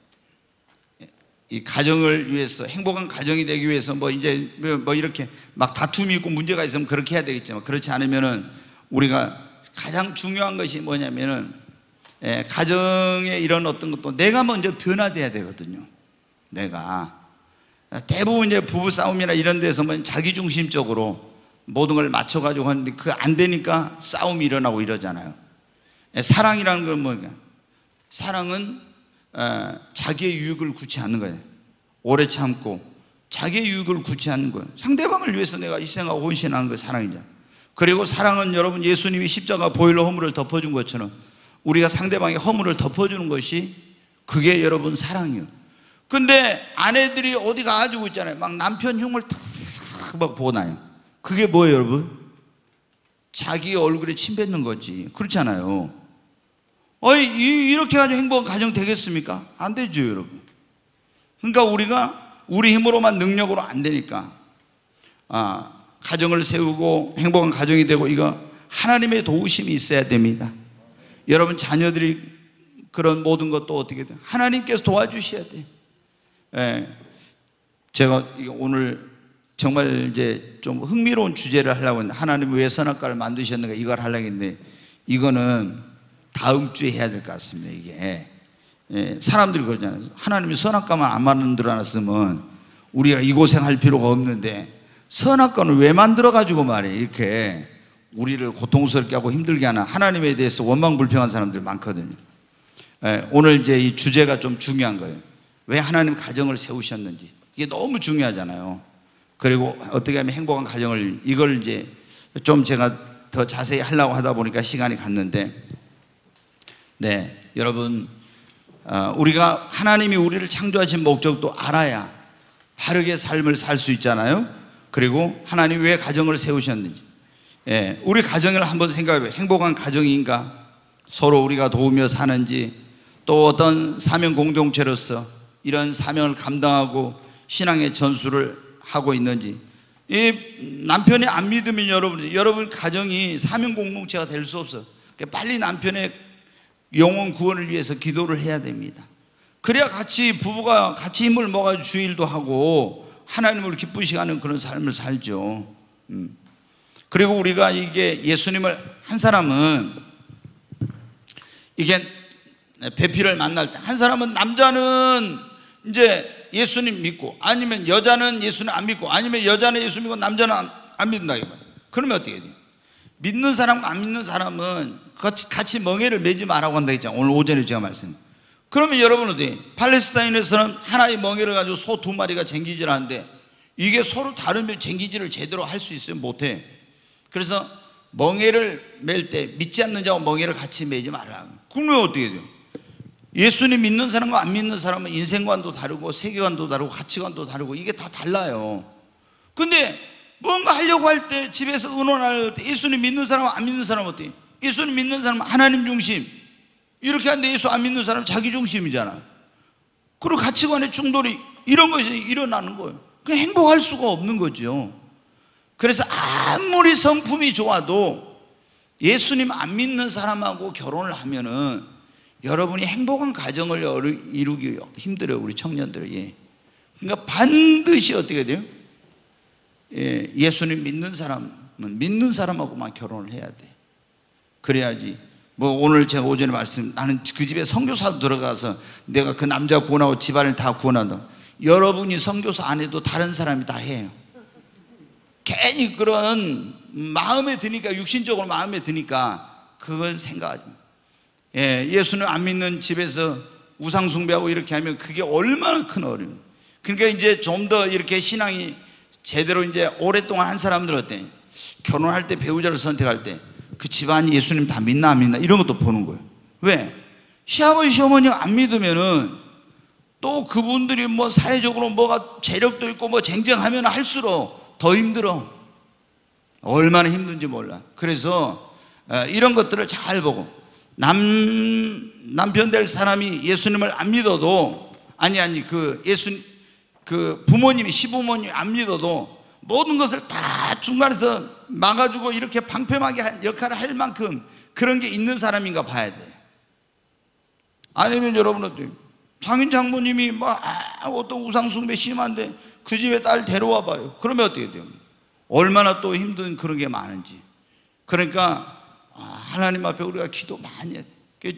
이 가정을 위해서, 행복한 가정이 되기 위해서 뭐 이제 뭐 이렇게 막 다툼이 있고 문제가 있으면 그렇게 해야 되겠지만, 그렇지 않으면은 우리가 가장 중요한 것이 뭐냐면은 예, 가정에 이런 어떤 것도 내가 먼저 변화돼야 되거든요. 내가 대부분 이제 부부 싸움이나 이런 데서 뭐 자기중심적으로 모든 걸 맞춰가지고 하는데 그거 안 되니까 싸움이 일어나고 이러잖아요. 예, 사랑이라는 건 뭐냐? 사랑은 어, 자기의 유익을 구치 않는 거예요. 오래 참고 자기의 유익을 구치 않는 거예요. 상대방을 위해서 내가 희생하고 헌신하는 거 사랑이죠. 그리고 사랑은 여러분, 예수님이 십자가 보혈로 허물을 덮어준 것처럼 우리가 상대방의 허물을 덮어주는 것이, 그게 여러분 사랑이에요. 근데 아내들이 어디 가가지고 있잖아요. 막 남편 흉을 탁막 보나요. 그게 뭐예요 여러분? 자기 얼굴에 침 뱉는 거지. 그렇잖아요. 어이, 이렇게 가지고 행복한 가정 되겠습니까? 안 되죠 여러분. 그러니까 우리가 우리 힘으로만, 능력으로 안 되니까 아, 가정을 세우고 행복한 가정이 되고, 이거 하나님의 도우심이 있어야 됩니다. 여러분 자녀들이 그런 모든 것도 어떻게 돼? 하나님께서 도와주셔야 돼. 예, 제가 오늘 정말 이제 좀 흥미로운 주제를 하려고 했는데, 하나님이 왜 선악과를 만드셨는가 이걸 하려고 했는데, 이거는 다음 주에 해야 될 것 같습니다. 이게 예, 사람들이 그러잖아요. 하나님이 선악과만 안 만들어놨으면 우리가 이 고생할 필요가 없는데 선악과는 왜 만들어가지고 말이에요 이렇게 우리를 고통스럽게 하고 힘들게 하나. 하나님에 대해서 원망불평한 사람들 많거든요. 예, 오늘 이제 이 주제가 좀 중요한 거예요. 왜 하나님 가정을 세우셨는지. 이게 너무 중요하잖아요. 그리고 어떻게 하면 행복한 가정을, 이걸 이제 좀 제가 더 자세히 하려고 하다 보니까 시간이 갔는데, 네, 여러분, 어, 우리가 하나님이 우리를 창조하신 목적도 알아야 바르게 삶을 살 수 있잖아요. 그리고 하나님이 왜 가정을 세우셨는지. 예, 우리 가정을 한번 생각해 봐요. 행복한 가정인가? 서로 우리가 도우며 사는지, 또 어떤 사명 공동체로서 이런 사명을 감당하고 신앙의 전수를 하고 있는지. 이 남편이 안 믿으면 여러분, 여러분 가정이 사명 공동체가 될 수 없어. 빨리 남편의 영혼 구원을 위해서 기도를 해야 됩니다. 그래야 같이 부부가 같이 힘을 모아 주일도 하고 하나님을 기쁘시게 하는 그런 삶을 살죠. 음. 그리고 우리가 이게 예수님을, 한 사람은 이게 배필을 만날 때, 한 사람은 남자는 이제 예수님 믿고, 아니면 여자는 예수님 안 믿고, 아니면 여자는 예수 믿고 남자는 안, 안 믿는다 이거예요. 그러면 어떻게 돼요? 믿는 사람과 안 믿는 사람은 같이, 같이 멍에를 매지 말라고 한다 했잖아요. 오늘 오전에 제가 말씀. 그러면 여러분은 어떻게? 팔레스타인에서는 하나의 멍에를 가지고 소 두 마리가 쟁기질 하는데 이게 서로 다르면 쟁기질을 제대로 할 수 있어요? 못해. 그래서 멍에를 맬 때 믿지 않는 자와 멍에를 같이 매지 말라. 그러면 어떻게 돼요? 예수님 믿는 사람과 안 믿는 사람은 인생관도 다르고 세계관도 다르고 가치관도 다르고 이게 다 달라요. 근데 뭔가 하려고 할 때, 집에서 의논할 때 예수님 믿는 사람과 안 믿는 사람은 어때요? 예수님 믿는 사람은 하나님 중심 이렇게 하는데 예수 안 믿는 사람은 자기 중심이잖아. 그리고 가치관의 충돌이, 이런 것이 일어나는 거예요. 그냥 행복할 수가 없는 거죠. 그래서 아무리 성품이 좋아도 예수님 안 믿는 사람하고 결혼을 하면은 여러분이 행복한 가정을 이루기 힘들어요. 우리 청년들. 예. 그러니까 반드시 어떻게 돼요? 예, 예수님 믿는 사람은 믿는 사람하고만 결혼을 해야 돼. 그래야지. 뭐 오늘 제가 오전에 말씀, 나는 그 집에 선교사도 들어가서 내가 그 남자 구원하고 집안을 다 구원한다. 여러분이 선교사 안 해도 다른 사람이 다 해요. 괜히 그런 마음에 드니까, 육신적으로 마음에 드니까 그걸 생각하지. 예, 예수는 안 믿는 집에서 우상 숭배하고 이렇게 하면 그게 얼마나 큰 어려움. 그러니까 이제 좀 더 이렇게 신앙이 제대로 이제 오랫동안 한 사람들 어때? 결혼할 때, 배우자를 선택할 때 그 집안이 예수님 다 믿나 안 믿나 이런 것도 보는 거예요. 왜? 시아버지 시어머니가 안 믿으면은 또 그분들이 뭐 사회적으로 뭐가 재력도 있고 뭐 쟁쟁하면 할수록 더 힘들어. 얼마나 힘든지 몰라. 그래서 이런 것들을 잘 보고, 남, 남편 될 사람이 예수님을 안 믿어도, 아니, 아니, 그 예수, 그 부모님이, 시부모님이 안 믿어도 모든 것을 다 중간에서 막아주고 이렇게 방패막이 역할을 할 만큼 그런 게 있는 사람인가 봐야 돼. 아니면 여러분은 장인 장모님이 뭐 어떤 우상숭배 심한데 그 집에 딸 데려와 봐요. 그러면 어떻게 돼요? 얼마나 또 힘든 그런 게 많은지. 그러니까 하나님 앞에 우리가 기도 많이 해야 돼.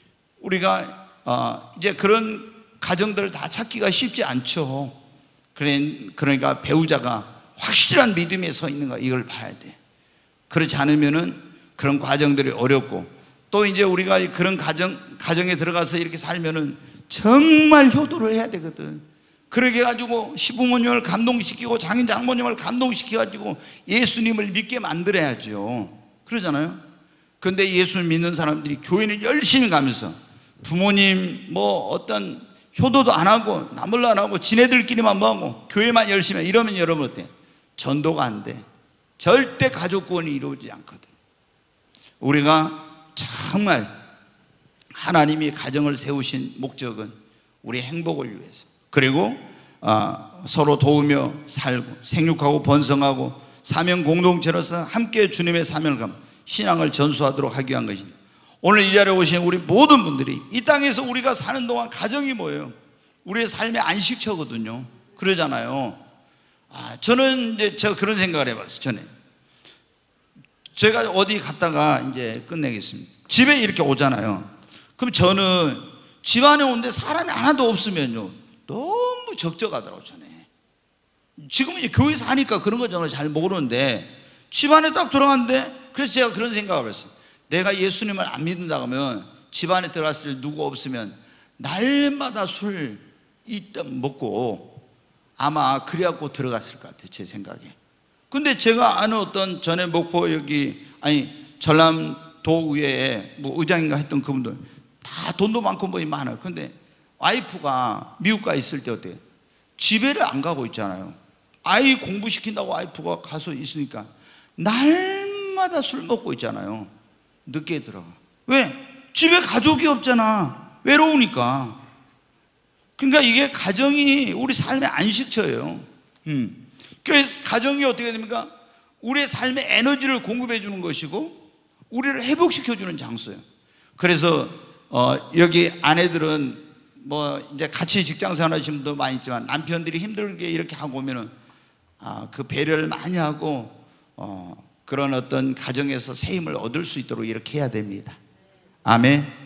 우리가 이제 그런 가정들을 다 찾기가 쉽지 않죠. 그러니까 배우자가 확실한 믿음에 서 있는가, 이걸 봐야 돼. 그렇지 않으면은 그런 과정들이 어렵고, 또 이제 우리가 그런 가정, 가정에 들어가서 이렇게 살면은 정말 효도를 해야 되거든. 그렇게 해가지고 시부모님을 감동시키고 장인 장모님을 감동시켜가지고 예수님을 믿게 만들어야죠. 그러잖아요. 근데 예수 믿는 사람들이 교회는 열심히 가면서 부모님 뭐 어떤 효도도 안 하고 남을로 안 하고 지네들끼리만 뭐하고 교회만 열심히 해. 이러면 여러분 어때? 전도가 안 돼. 절대 가족 구원이 이루어지지 않거든. 우리가 정말 하나님이 가정을 세우신 목적은 우리 행복을 위해서, 그리고 어, 서로 도우며 살고 생육하고 번성하고 사명 공동체로서 함께 주님의 사명을 감 신앙을 전수하도록 하기 위한 것입니다. 오늘 이 자리에 오신 우리 모든 분들이 이 땅에서 우리가 사는 동안 가정이 뭐예요? 우리의 삶의 안식처거든요. 그러잖아요. 아, 저는 이제 제가 그런 생각을 해봤어요. 전에 제가 어디 갔다가 이제 끝내겠습니다. 집에 이렇게 오잖아요. 그럼 저는 집안에 오는데 사람이 하나도 없으면요 너무 적적하더라고요. 전에 지금은 이제 교회에서 하니까 그런 거 저는 잘 모르는데 집안에 딱 들어갔는데, 그래서 제가 그런 생각을 했어요. 내가 예수님을 안 믿는다 하면 집안에 들어갔을 때 누구 없으면 날마다 술 이따 먹고 아마 그래갖고 들어갔을 것 같아요, 제 생각에. 근데 제가 아는 어떤 전에 목포 여기 아니 전남도 의회에 뭐 의장인가 했던 그분들 다 돈도 많고 뭐 많아요. 근데 와이프가 미국 가 있을 때 어때요? 집에를 안 가고 있잖아요. 아이 공부시킨다고 와이프가 가서 있으니까 날마다 술 먹고 있잖아요. 늦게 들어가. 왜? 집에 가족이 없잖아. 외로우니까. 그러니까 이게 가정이 우리 삶의 안식처예요. 음. 그래서 가정이 어떻게 됩니까? 우리의 삶의 에너지를 공급해 주는 것이고 우리를 회복시켜 주는 장소예요. 그래서 어, 여기 아내들은 뭐 이제 같이 직장 생활하시는 분도 많이 있지만 남편들이 힘들게 이렇게 하고 오면은 아, 그 배려를 많이 하고 어, 그런 어떤 가정에서 새 힘을 얻을 수 있도록 이렇게 해야 됩니다. 아멘.